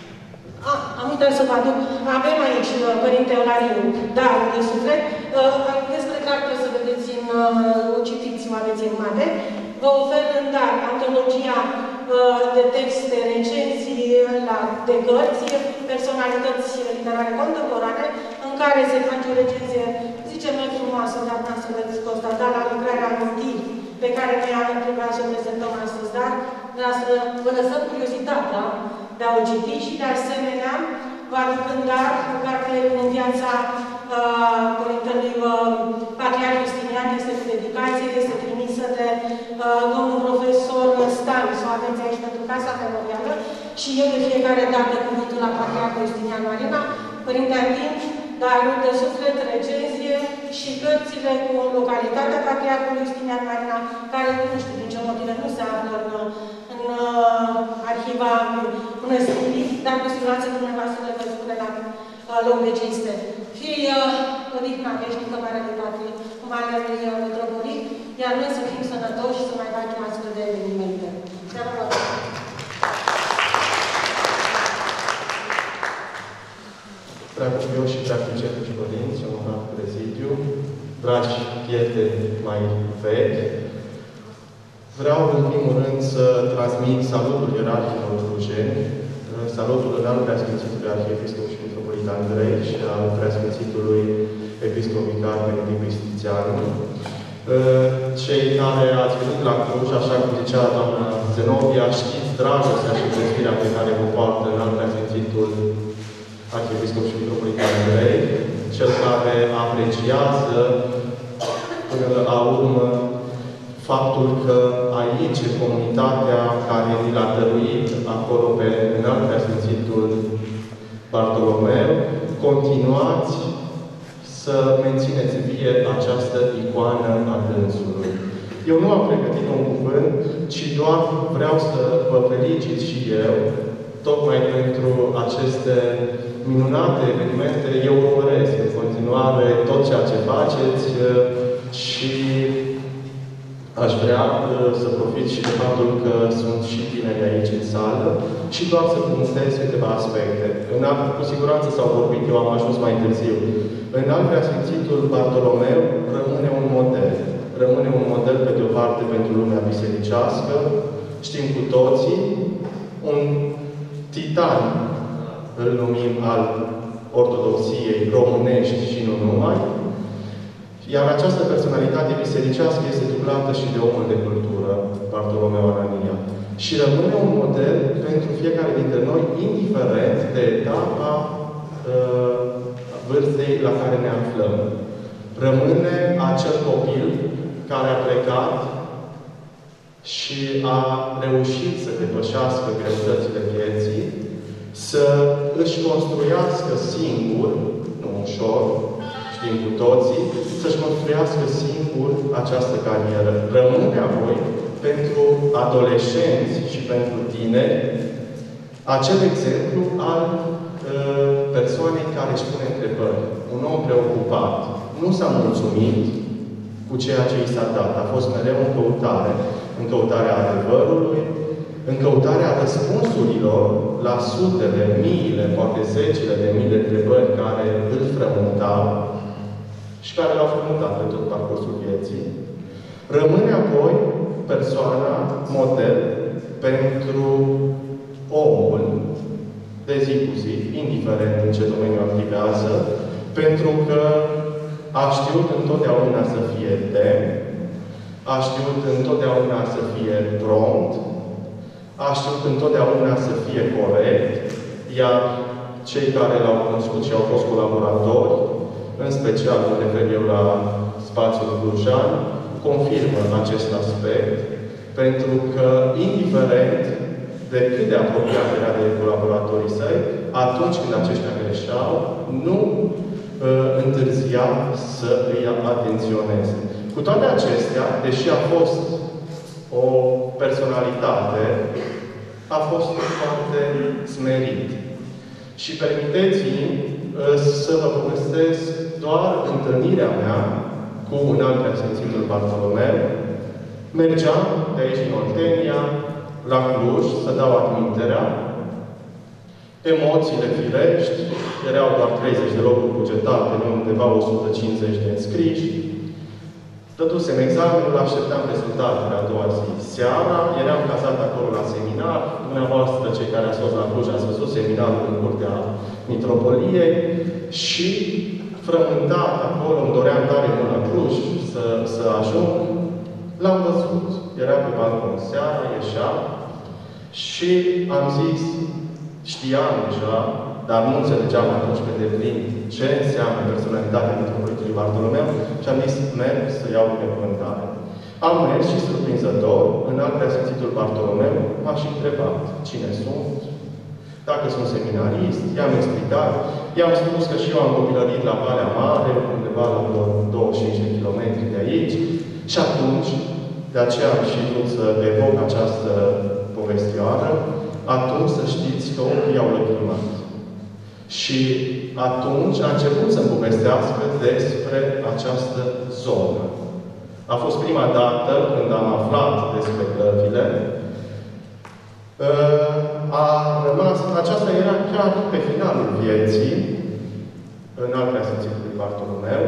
Am uitat să vă aduc. Avem aici, Părinte Eulariu, darul de suflet. Despre carte o să vedeți o citiți, o aveți în mare. Vă ofer în dar antologia de texte, recenzii de cărți, personalități literare contemporane, în care se face o recenzie, zicem noi frumoasă, dar n-am să veți constata la lucrarea motiv pe care noi trebuia să o prezentăm astăzi, dar să vă lăsăm curiozitatea de a o citi și de asemenea vă aduc în dar o carte în viața Părintelui Patriarh Justinian, este cu dedicație, este trimisă de domnul profesor Stan, să o aveți aici pentru Casa Memorială și eu de fiecare dată cuvântul la Patriarhul Justinian Marina, Părinte Antin, darul de suflet, recenzie și cărțile cu localitatea Patriarhului Justinian Marina, care nu știu din ce motive nu se află în arhiva mănăstirii, dar cu siguranță dumneavoastră le veți pune la loc de cinste. Fie odihna veșnică Marele Patrie, Marele Metropolit, iar noi să fim sănătoși, să preacuvioși și preacuvioși părinți, onorat prezidiu, dragi prieteni mai vechi, vreau în primul rând să transmit salutul ierarhilor clujeni, salutul înalt preasfințitului Arhiepiscop și Mitropolit Andrei și al preasfințitului Episcop Vicar Benedict Bistrițeanu. Cei care ați venit la Cluj, așa cum zicea doamna Zenobia, știți dragostea și prețuirea pe care o poartă înalt preasfințitul Arhiepiscop și Mitropolit Andrei, cel care apreciază până la urmă faptul că aici, în comunitatea care ni l-a dăruit acolo pe înalt preasfințitul Bartolomeu, continuați să mențineți vie această icoană a dânsului. Eu nu am pregătit un cuvânt, ci doar vreau să vă felicit și eu, tocmai pentru aceste minunate evenimente. Eu urmăresc în continuare tot ceea ce faceți și aș vrea să profit și de faptul că sunt și tineri aici în sală și doar să punctez câteva aspecte. Cu siguranță s-au vorbit, eu am ajuns mai târziu. Înalt preasfințitul Bartolomeu rămâne un model. Rămâne un model, pe de o parte, pentru lumea bisericească. Știm cu toții, un titan, îl numim, al ortodoxiei românești și nu numai. Iar această personalitate bisericească este dublată și de omul de cultură, Bartolomeu Anania. Și rămâne un model pentru fiecare dintre noi, indiferent de etapa vârstei la care ne aflăm. Rămâne acel copil care a plecat și a reușit să depășească greutățile vieții, să își construiască singur, nu ușor, știm cu toții, să-și construiască singur această carieră. Rămâne apoi pentru adolescenți și pentru tineri acel exemplu al persoanei care își pune întrebări. Un om preocupat nu s-a mulțumit cu ceea ce i s-a dat. A fost mereu în căutarea adevărului, în căutarea răspunsurilor la sutele, miile, poate zecile de mii de întrebări care îl frământau și care l-au frământat pe tot parcursul vieții. Rămâne apoi persoana, model, pentru omul de zi cu zi, indiferent în ce domeniu activează, pentru că a știut întotdeauna să fie demn, a știut întotdeauna să fie prompt, a știut întotdeauna să fie corect, iar cei care l-au cunoscut și au fost colaboratori, în special mă refer eu la spațiul clujan, confirmă acest aspect, pentru că, indiferent de cât de apropiat era de colaboratorii săi, atunci când aceștia greșeau, nu întârzia să îi atenționeze. Cu toate acestea, deși a fost o personalitate, a fost foarte smerit. Și permiteți-mi să vă povestesc doar întâlnirea mea cu înalt preasfințitul Bartolomeu. Mergeam de aici în Oltenia, la Cluj, să dau admiterea. Emoțiile firești, erau doar 30 de locuri bugetate, nu undeva 150 de înscriși. Dădusem examenul, așteptam rezultatele a doua zi. Seara, eram cazat acolo la seminar. Dumneavoastră, cei care ați fost la Cluj, ați văzut seminarul în curtea Mitropoliei și frământat acolo, îmi doream tare mult la Cluj să ajung. L-am văzut. Era pe balcon seara, ieșea și am zis, știam deja, dar nu înțelegeam atunci pe deplin ce înseamnă personalitatea Mitropolitului Bartolomeu și am zis, merg să iau binecuvântare. Am mers și surprinzător, înalt preasfințitul Bartolomeu m-a și întrebat cine sunt, dacă sunt seminarist, i-am explicat, i-am spus că și eu am copilărit la Valea Mare, undeva la 25 de kilometri de aici, și atunci, de aceea am și vrut să evoc această povestioară, atunci să știți că ochii i-au lăcrimat. Și atunci a început să-mi povestească despre această zonă. A fost prima dată când am aflat despre Clăvile. Aceasta era chiar pe finalul vieții. în al Preasfințitului Bartolomeu.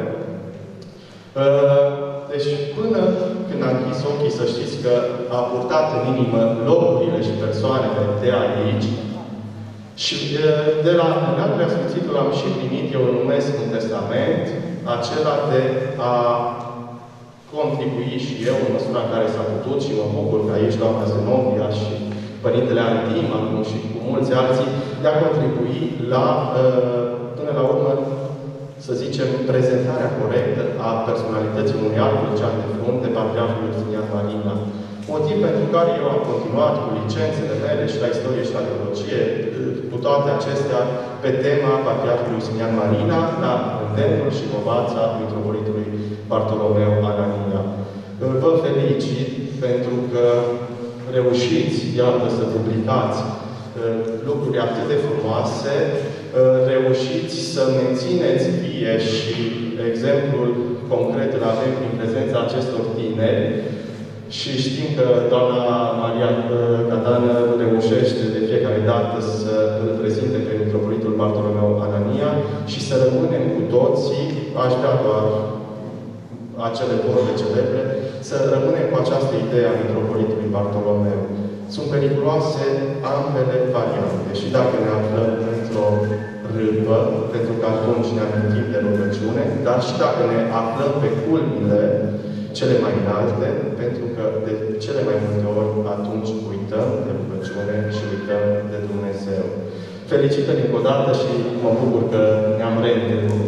Deci, până când a închis ochii, să știți că a purtat în inimă locurile și persoanele de aici. Și de la Înalt Preasfințitul am și primit, eu îl numesc un testament, acela de a contribui și eu, în măsura în care s-a putut, și mă bucur că aici doamna Zenobia și Părintele Antim, acum și cu mulți alții, de a contribui la, până la urmă, să zicem, prezentarea corectă a personalității unui alt lucean de frunte, Patriarhul Iustinian Marina. Motiv pentru care eu am continuat cu licențele mele și la istorie și la teologie, cu toate acestea, pe tema Patriarhului Iustinian Marina, la îndemnul și povața Mitropolitului Bartolomeu Anania. Vă felicit pentru că reușiți, iată, să publicați lucruri atât de frumoase, reușiți să mențineți vie și exemplul concret îl avem prin prezența acestor tineri și știm că doamna Maria Catană reușește de fiecare dată să îl prezinte pe Mitropolitul Bartolomeu Anania și să rămânem cu toții, aș vrea doar acele vorbe celebre, să rămânem cu această idee a Mitropolitului Bartolomeu. Sunt periculoase ambele variante și dacă ne aflăm într-o râpă, pentru că atunci ne amintim de rugăciune, dar și dacă ne aflăm pe culmile cele mai înalte, pentru că de cele mai multe ori atunci uităm de rugăciune și uităm de Dumnezeu. Felicitări încă o dată și mă bucur că ne-am reîntâlnit.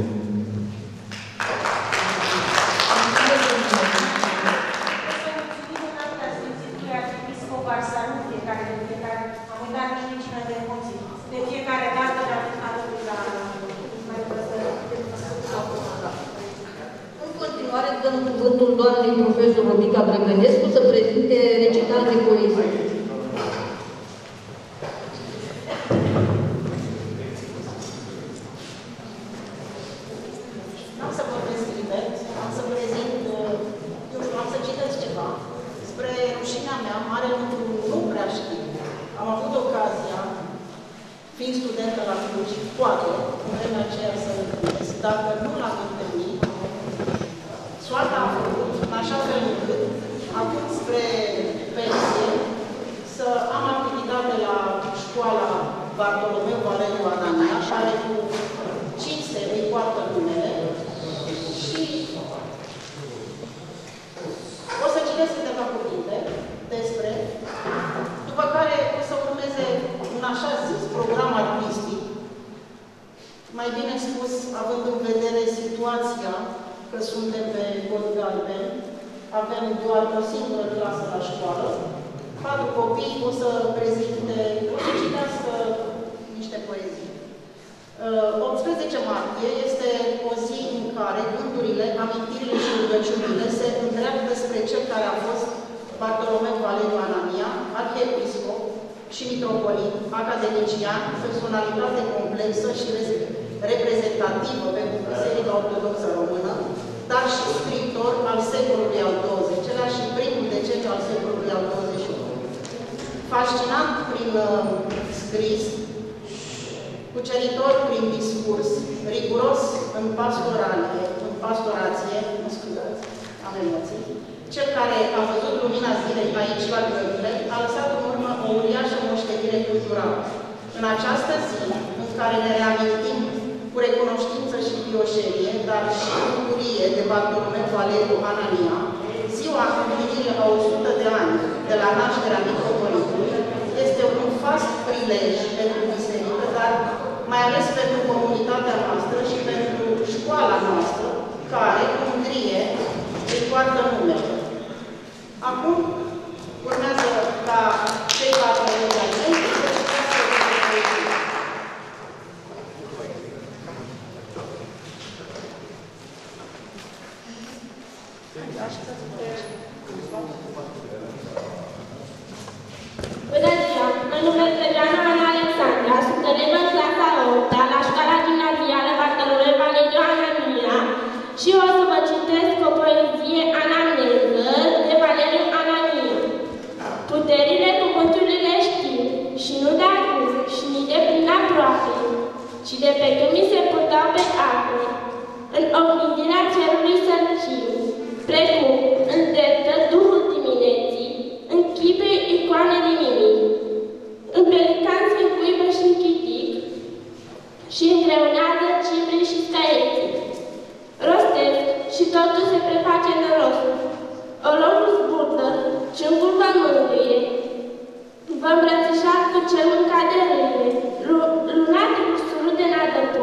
Doamnei profesor Robica Drăgănescu să prezinte recital de poezie. N-am să vorbesc liber, am să prezint, eu știu, am să citesc ceva. Spre rușinea mea, mare lucru nu prea știu. Am avut ocazia, fiind studentă la Cluj, poate, în vremea aceea să întâlnesc, dacă nu l-am întâlnit, soarta a făcut în așa fel încât, acum spre pensie, să am activitate la școala Bartolomeu Valeriu Anania, care cu cinste îi poartă numele și o să citesc câteva cuvinte despre, după care o să urmeze un așa zis program artistic, mai bine spus, având în vedere situația că suntem pe cod galben, avem doar o singură clasă la școală, 4 copii o să prezinte, o să citească niște poezii. 18 martie este o zi în care gândurile, amintirile și rugăciunile se îndreaptă spre cel care a fost Bartolomeu Valeriu Anania, arhiepiscop și mitropolit, academician, personalitate complexă și reprezentativă pentru Biserica Ortodoxă Română, dar și scriitor al secolului al XX-lea și primul deceniu al secolului al XXI. Fascinant prin scris, cuceritor prin discurs, riguros în pastorație, mă scuzați, am emoții, cel care a văzut lumina zilei aici la Grăbile, a lăsat în urmă o uriașă moștenire culturală. În această zi, în care ne reamintim cu recunoștință și pioșerie, dar și bucurie de Bartolomeu Valeriu Anania, ziua împlinirii a 100 de ani de la nașterea mitropolitului, este un fast prilej pentru biserică, dar mai ales pentru comunitatea noastră și pentru școala noastră, care, cu mândrie, îi poartă numele. Acum, urmează ca cei 4 ani să citească poezii. Bună ziua! Mă numesc Eliana Ana Alexandra, sunt elevă în clasa 8-a la școala gimnazială Bartolomeu Valeriu Anania și o să vă citesc o poezie anamneză de Valeriu Anania. Puterile cuvântului le știu și nu de acum și nici de prin aproape, ci de pe când mi se purtau pe apă,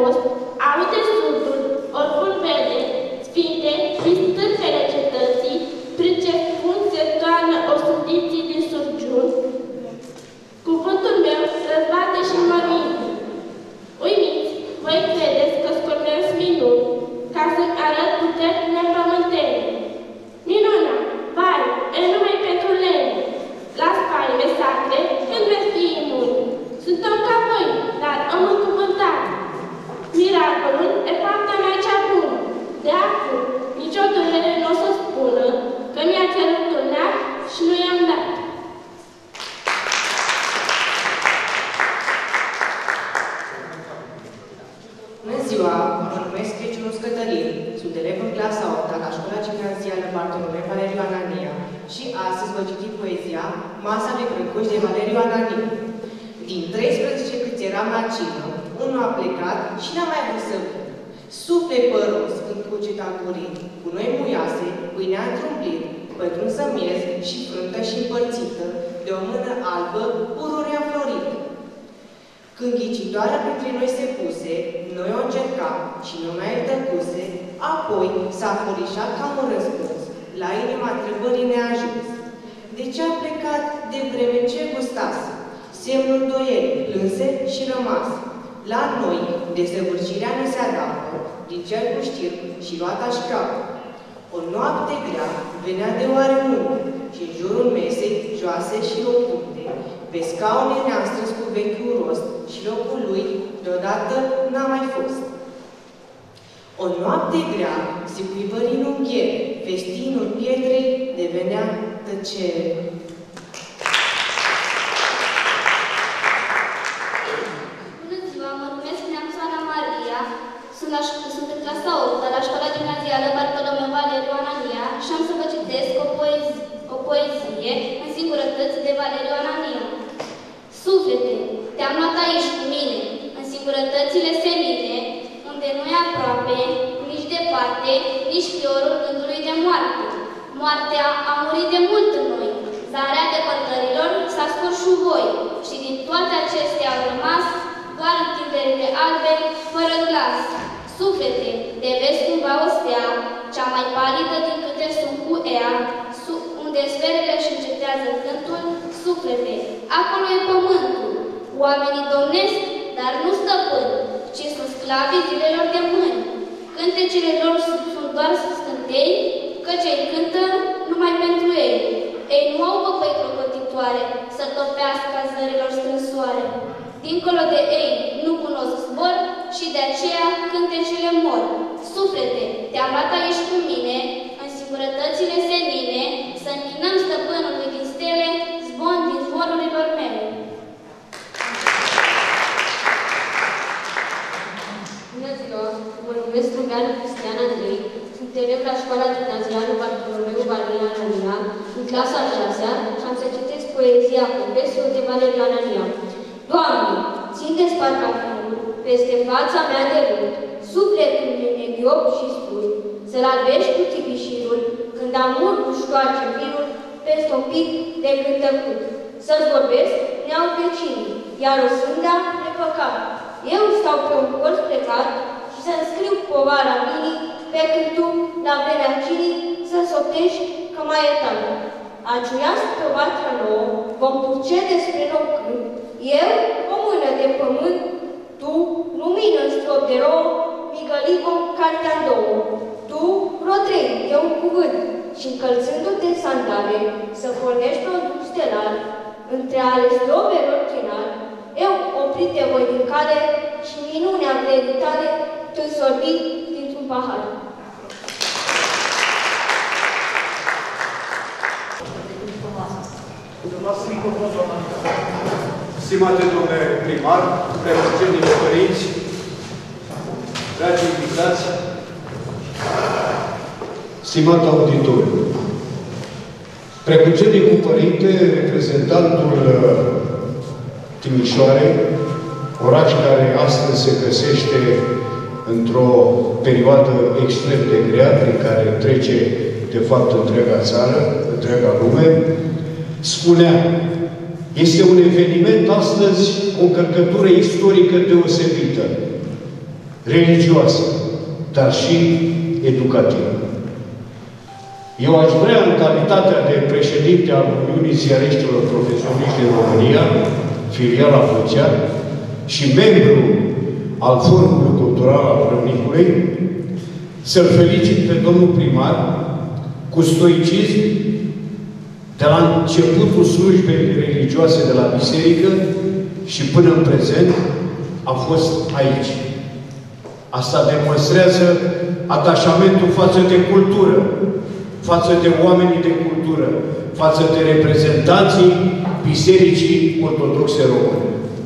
adăpost, aude surtul, oricum vede, sfinte și stârpele cetății, prin ce spun se toarnă osudiții din surgiun. Cuvântul meu răzbate și mărinte. Uimiți, voi credeți că scornesc minuni, ca să-mi arăt puteri nepământene. Minuna, vai, e numai pentru lene. La spaime sacre, când veți fi imuni. Sunt om ca voi, dar am încuvântat. Miracolul e fapta mea cea bună. De acum, nicio durere nu o să spună că mi-a cerut un neac și nu i-am dat. Bună ziua, mă numesc Crăciunus Cătălin, sunt elev în clasa 8-a la școala gimnazială Bartolomeu Valeriu Anania și astăzi vă citi poezia Masa de Crăcoși de Valeriu Anania. Din 13 câți eram la cină, unul a plecat și n-a mai vrut să vină. Suflet păros când cuget a gurit, cu noi muiase, pâinea într-un plin, pătrunsă miez și frântă și împărțită, de o mână albă, pururea florită. Când ghicitoarea printre noi se puse, noi o încercam și nu mai tăcuse, apoi s-a forișat ca un răspuns, la inima întrebării neajuns. De ce a plecat de vreme ce gustase? Semnul doielii, plânse și rămase. La noi, desăvârșirea ne se adaugă, din cer cu știrb și roata șcapă. O noapte grea venea de oare munte și în jurul mesei, joase și rotunde, pe scaune ne-am strâns cu vechiul rost și locul lui deodată n-a mai fost. O noapte grea se cuibări în unghiere, festinul pietrei devenea tăcere. Bună ziua, mă numesc Neamțu Ana Maria, sunt în clasa 8 la școala gimnazială Bartolomeu Valeriu Anania și am să vă citesc o poezie în singurătăți de Valeriu Anania. Suflete, te-am luat aici cu mine, în singurătățile senine, unde nu e aproape, nici departe, nici fiorul gândului de moarte. Moartea a murit de mult în noi, zarea depărtărilor s-a scurs și voi, și din toate acestea au rămas doar întinderile albe, fără glas. Suflete, de vezi cumva o stea, cea mai palidă din câte sunt cu ea, unde sferele își încetează cântul, suflete, acolo e pământul. Oamenii domnesc, dar nu stăpân, ci sunt sclavii zilelor de mâini. Cântecele lor sunt doar scântei, căci ei cântă numai pentru ei. Ei nu au văpăi clocotitoare să topească zărilor strânsoare. Dincolo de ei nu cunosc zbor și de aceea cântecele mor. Suflete, te-am luat aici cu mine, în singurătățile senine, să închinăm stăpânului din stele, zvon din zborurilor mele. Bună ziua, mă numesc Rubeanu Cristian Andrei, sunt elev la școala gimnazială Bartolomeu Valeriu Anania, în clasa 6-a și am să citesc poezia Confesio de Valeriu Anania. Doamne, ține-ți parcafirul peste fața mea de rând, sufletul meu neghiop și spui, să-l albești cu tibișirul, când amur cu ștoarce virul, peste un pic de cântăcut. Să-ți vorbesc, ne-au vecinii, iar o sânda nepăcat. Eu stau pe un colț plecat și să-mi scriu povara minii, pe când tu, la vremea cinii, să-ți optești că mai e tale. Aciuiască pe o vatră nouă, vom duce despre nou cânt, eu, o mână de pământ, tu, lumină în strop de rouă, migăli vom cartea-n două. Tu, rotrei, e un cuvânt, și încălțându-te sandale, să pornești pe un drum stelar, între ale slovelor chinari, eu, oprit de voi din cale, și minunea vlerii tale, te sorbi dintr-un pahar. Stimate domnule primar, preasfințenii părinți, dragi invitați, stimat auditoriu, precucenii cu părinte, reprezentantul Timișoarei, oraș care astăzi se găsește într-o perioadă extrem de grea, prin care trece, de fapt, întreaga țară, întreaga lume, spunea: este un eveniment astăzi, o încărcătură istorică deosebită. religioasă, dar și educativă. Eu aș vrea, în calitatea de președinte al Uniunii Ziariștilor Profesioniști din România, filiala Vâlcea, și membru al Forumului Cultural al Râmnicului, să-l felicit pe domnul primar cu stoicism de la începutul slujbei religioase de la biserică și până în prezent a fost aici. Asta demonstrează atașamentul față de cultură, față de oamenii de cultură, față de reprezentanții Bisericii Ortodoxe Române.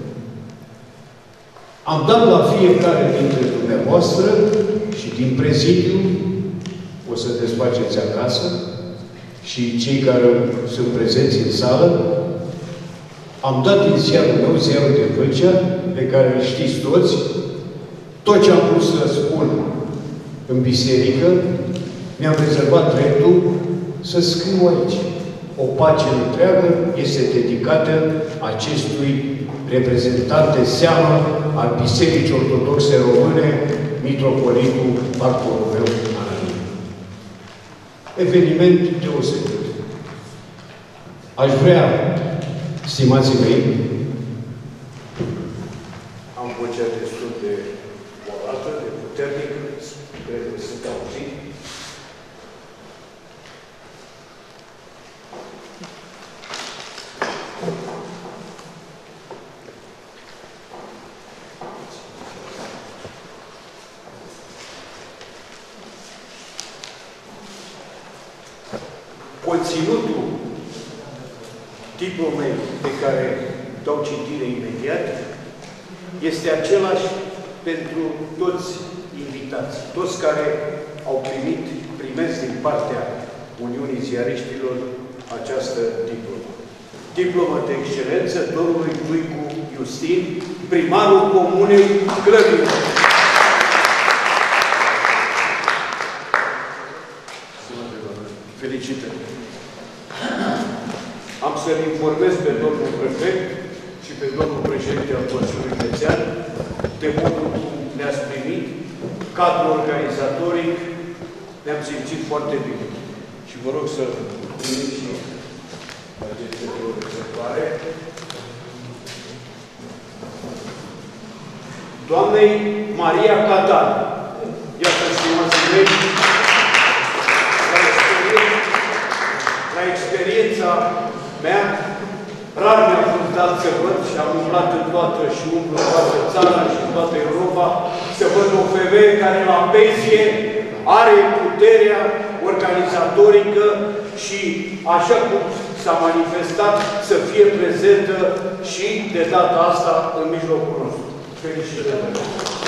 Am dat la fiecare dintre dumneavoastră și din prezidiu, o să desfaceți acasă, și cei care sunt prezenți în sală, am dat din ziarul meu, ziarul de Vâlcea, pe care îl știți toți, tot ce am vrut să spun în biserică, mi-am rezervat dreptul să scriu aici. O pagină întreagă este dedicată acestui reprezentant de seamă al Bisericii Ortodoxe Române, Mitropolitul Bartolomeu Anania. Eveniment deosebit. Aș vrea, stimații mei, am vocea destul de volată, de puternică, cred că sunt auzit. Conținutul diplomei pe care dau citire imediat este același pentru toți invitații, toți care au primesc din partea Uniunii Ziariștilor această diplomă. Diplomă de excelență domnului Duicu Iustin, primarul Comunei Clădină. Felicitări! Am să-l informez pe domnul prefect și pe domnul președinte al Consiliului Județean de modul cum ne-ați primit, cadrul organizatoric, ne-am simțit foarte bine. Și vă rog să primiți și aceste două exemplare. Doamnei Maria Catan. Iată, stimații mei, la experiența mea, rar mi-a fost dat să văd și am umblat în toată și umblu în toată țara și în toată Europa, să văd o femeie care la pensie are puterea organizatorică și, așa cum s-a manifestat, să fie prezentă și de data asta în mijlocul nostru. Felicitări!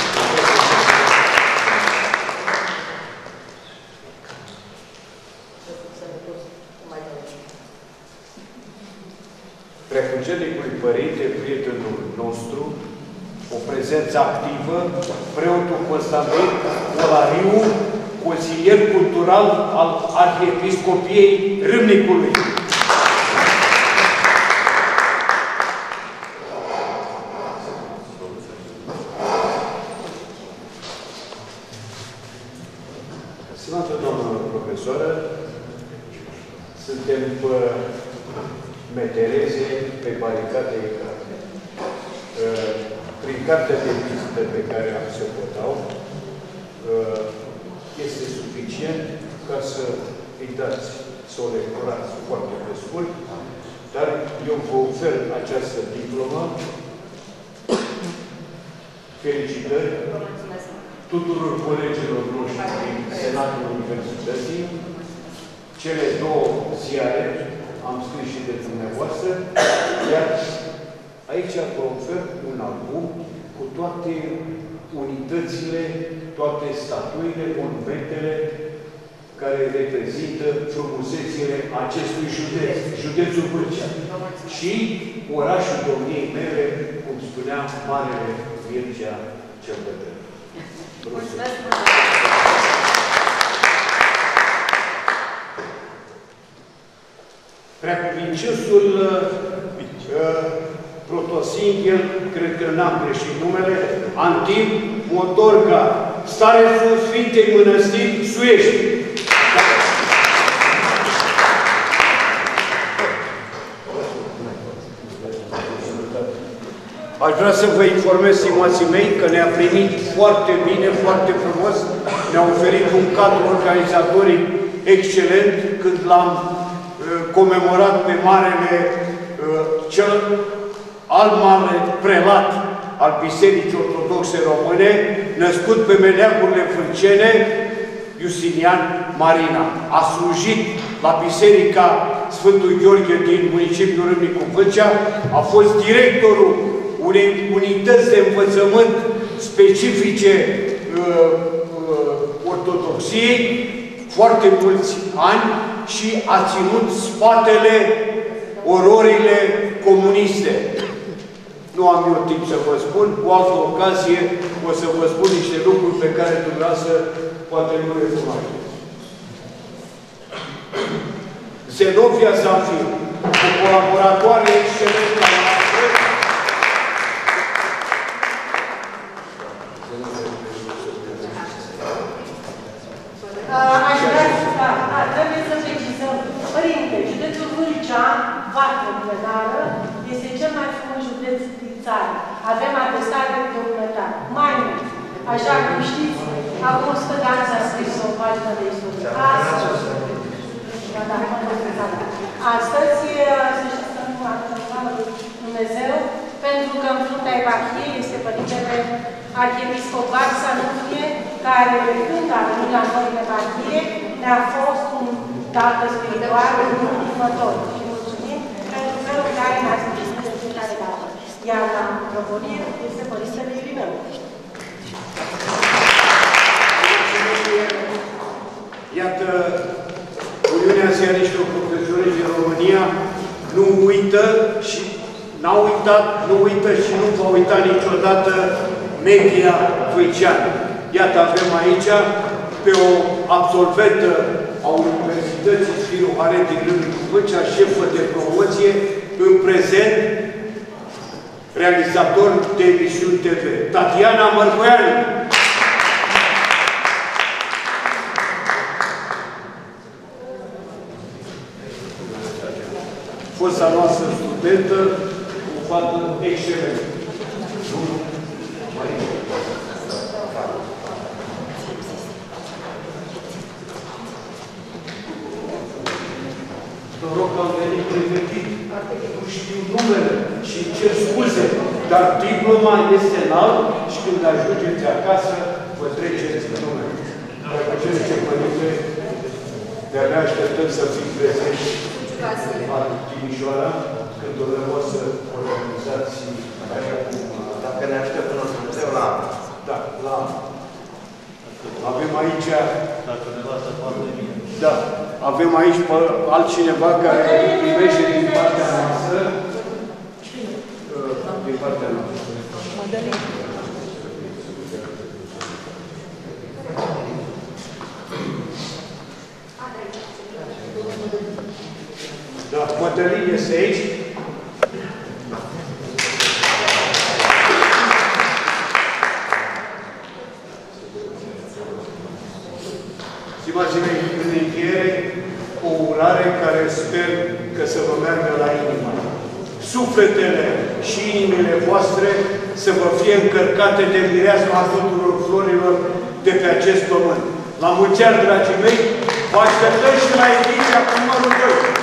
Preacugenicului Părinte, prietenul nostru, o prezență activă, preotul Constantin Olariu, consilier cultural al Arhiepiscopiei Râmnicului. Stimată doamnă profesoară, suntem metereze pe baricade prin cartea de vizită pe care am să o dau, este suficient ca să îi dați, să o lecturați foarte pe scurt, dar eu vă ofer această diplomă. Felicitări tuturor colegilor noștri din Senatul Universității. Cele două ziare am scris și de dumneavoastră, iar aici vă ofer un album cu toate unitățile, toate statuile, monumentele care reprezintă frumusețile acestui județ, județul Vâlcea. Și orașul domniei mele, cum spunea Marele Mircea cel Bătrân. Mulțumesc! Preacuvinciusul Protosinghel, cred că n-am greșit numele, Antim Motorca, starețul Sfintei Mănăstiri, Suiești. Aș vrea să vă informez, stimații mei, că ne-a primit foarte bine, foarte frumos. Ne-a oferit un cadru organizatoric excelent când l-am comemorat pe marele, cel al mare prelat al Bisericii Ortodoxe Române, născut pe meleagurile Fâlcene, Iustinian Marina. A slujit la Biserica Sfântul Gheorghe din municipiul Râmnicu Vâlcea, a fost directorul unei unități de învățământ specifice ortodoxiei foarte mulți ani și a ținut spatele ororile comuniste. Nu am eu timp să vă spun, cu altă ocazie o să vă spun niște lucruri pe care dumneavoastră poate nu le cunoașteți. Zenofia Zafir, o colaboratoare excelentă a noastră, aș vrea trebuie să precizăm. Părinte, județul Vâlcea, Vartă Plenară, este cel mai frumos județ din țară. Avem atestate de documentar. Mai mult, așa cum știți, acum 100 de ani s-a scris o pagină de istorie. Astăzi, să știți că nu am Dumnezeu, pentru că în fruntea eparhiei este Părintele Arhiepiscop Sanufie, care de când a venit la noi în eparhie, ne-a fost un tată spiritual următor. Și mulțumim pentru felul în care ne-a spus de fiecare dată. Iar la proponire este Părintele Irineu. Iată, Uniunea Ziariștilor Profesioniști din România nu uită și n-a uitat, nu uită și nu va uita niciodată media vâlceană. Iată, avem aici pe o absolventă a Universității Sfiru Hare din Râmnicu Vâlcea, șefă de promoție, în prezent realizator de emisiuni TV. Tatiana Mărgoianu. Fosta noastră studentă, o fată excelentă. Noroc că am venit pregătit, nu știu numele și cer scuze, dar diploma este în alt și când ajungeți acasă, vă treceți numele. Dacă ce părinte, de-abia așteptăm să fim prezenți la Timișoara, când dumneavoastră organizați așa cum... Dacă ne așteptă Dumnezeu la anul. Da, la anul. Avem aici... Dacă nevastă foarte bine. Da. Avem aici pe altcineva care primește din partea noastră. Din partea noastră. Da, Mădălin este aici. Stimații mei, în încheiere, o urare care sper că să vă meargă la inimă. Sufletele și inimile voastre să vă fie încărcate de mireasma tuturor florilor de pe acest pământ. La mulți ani, dragii mei, vă așteptăm și la ediția cu numărul 2.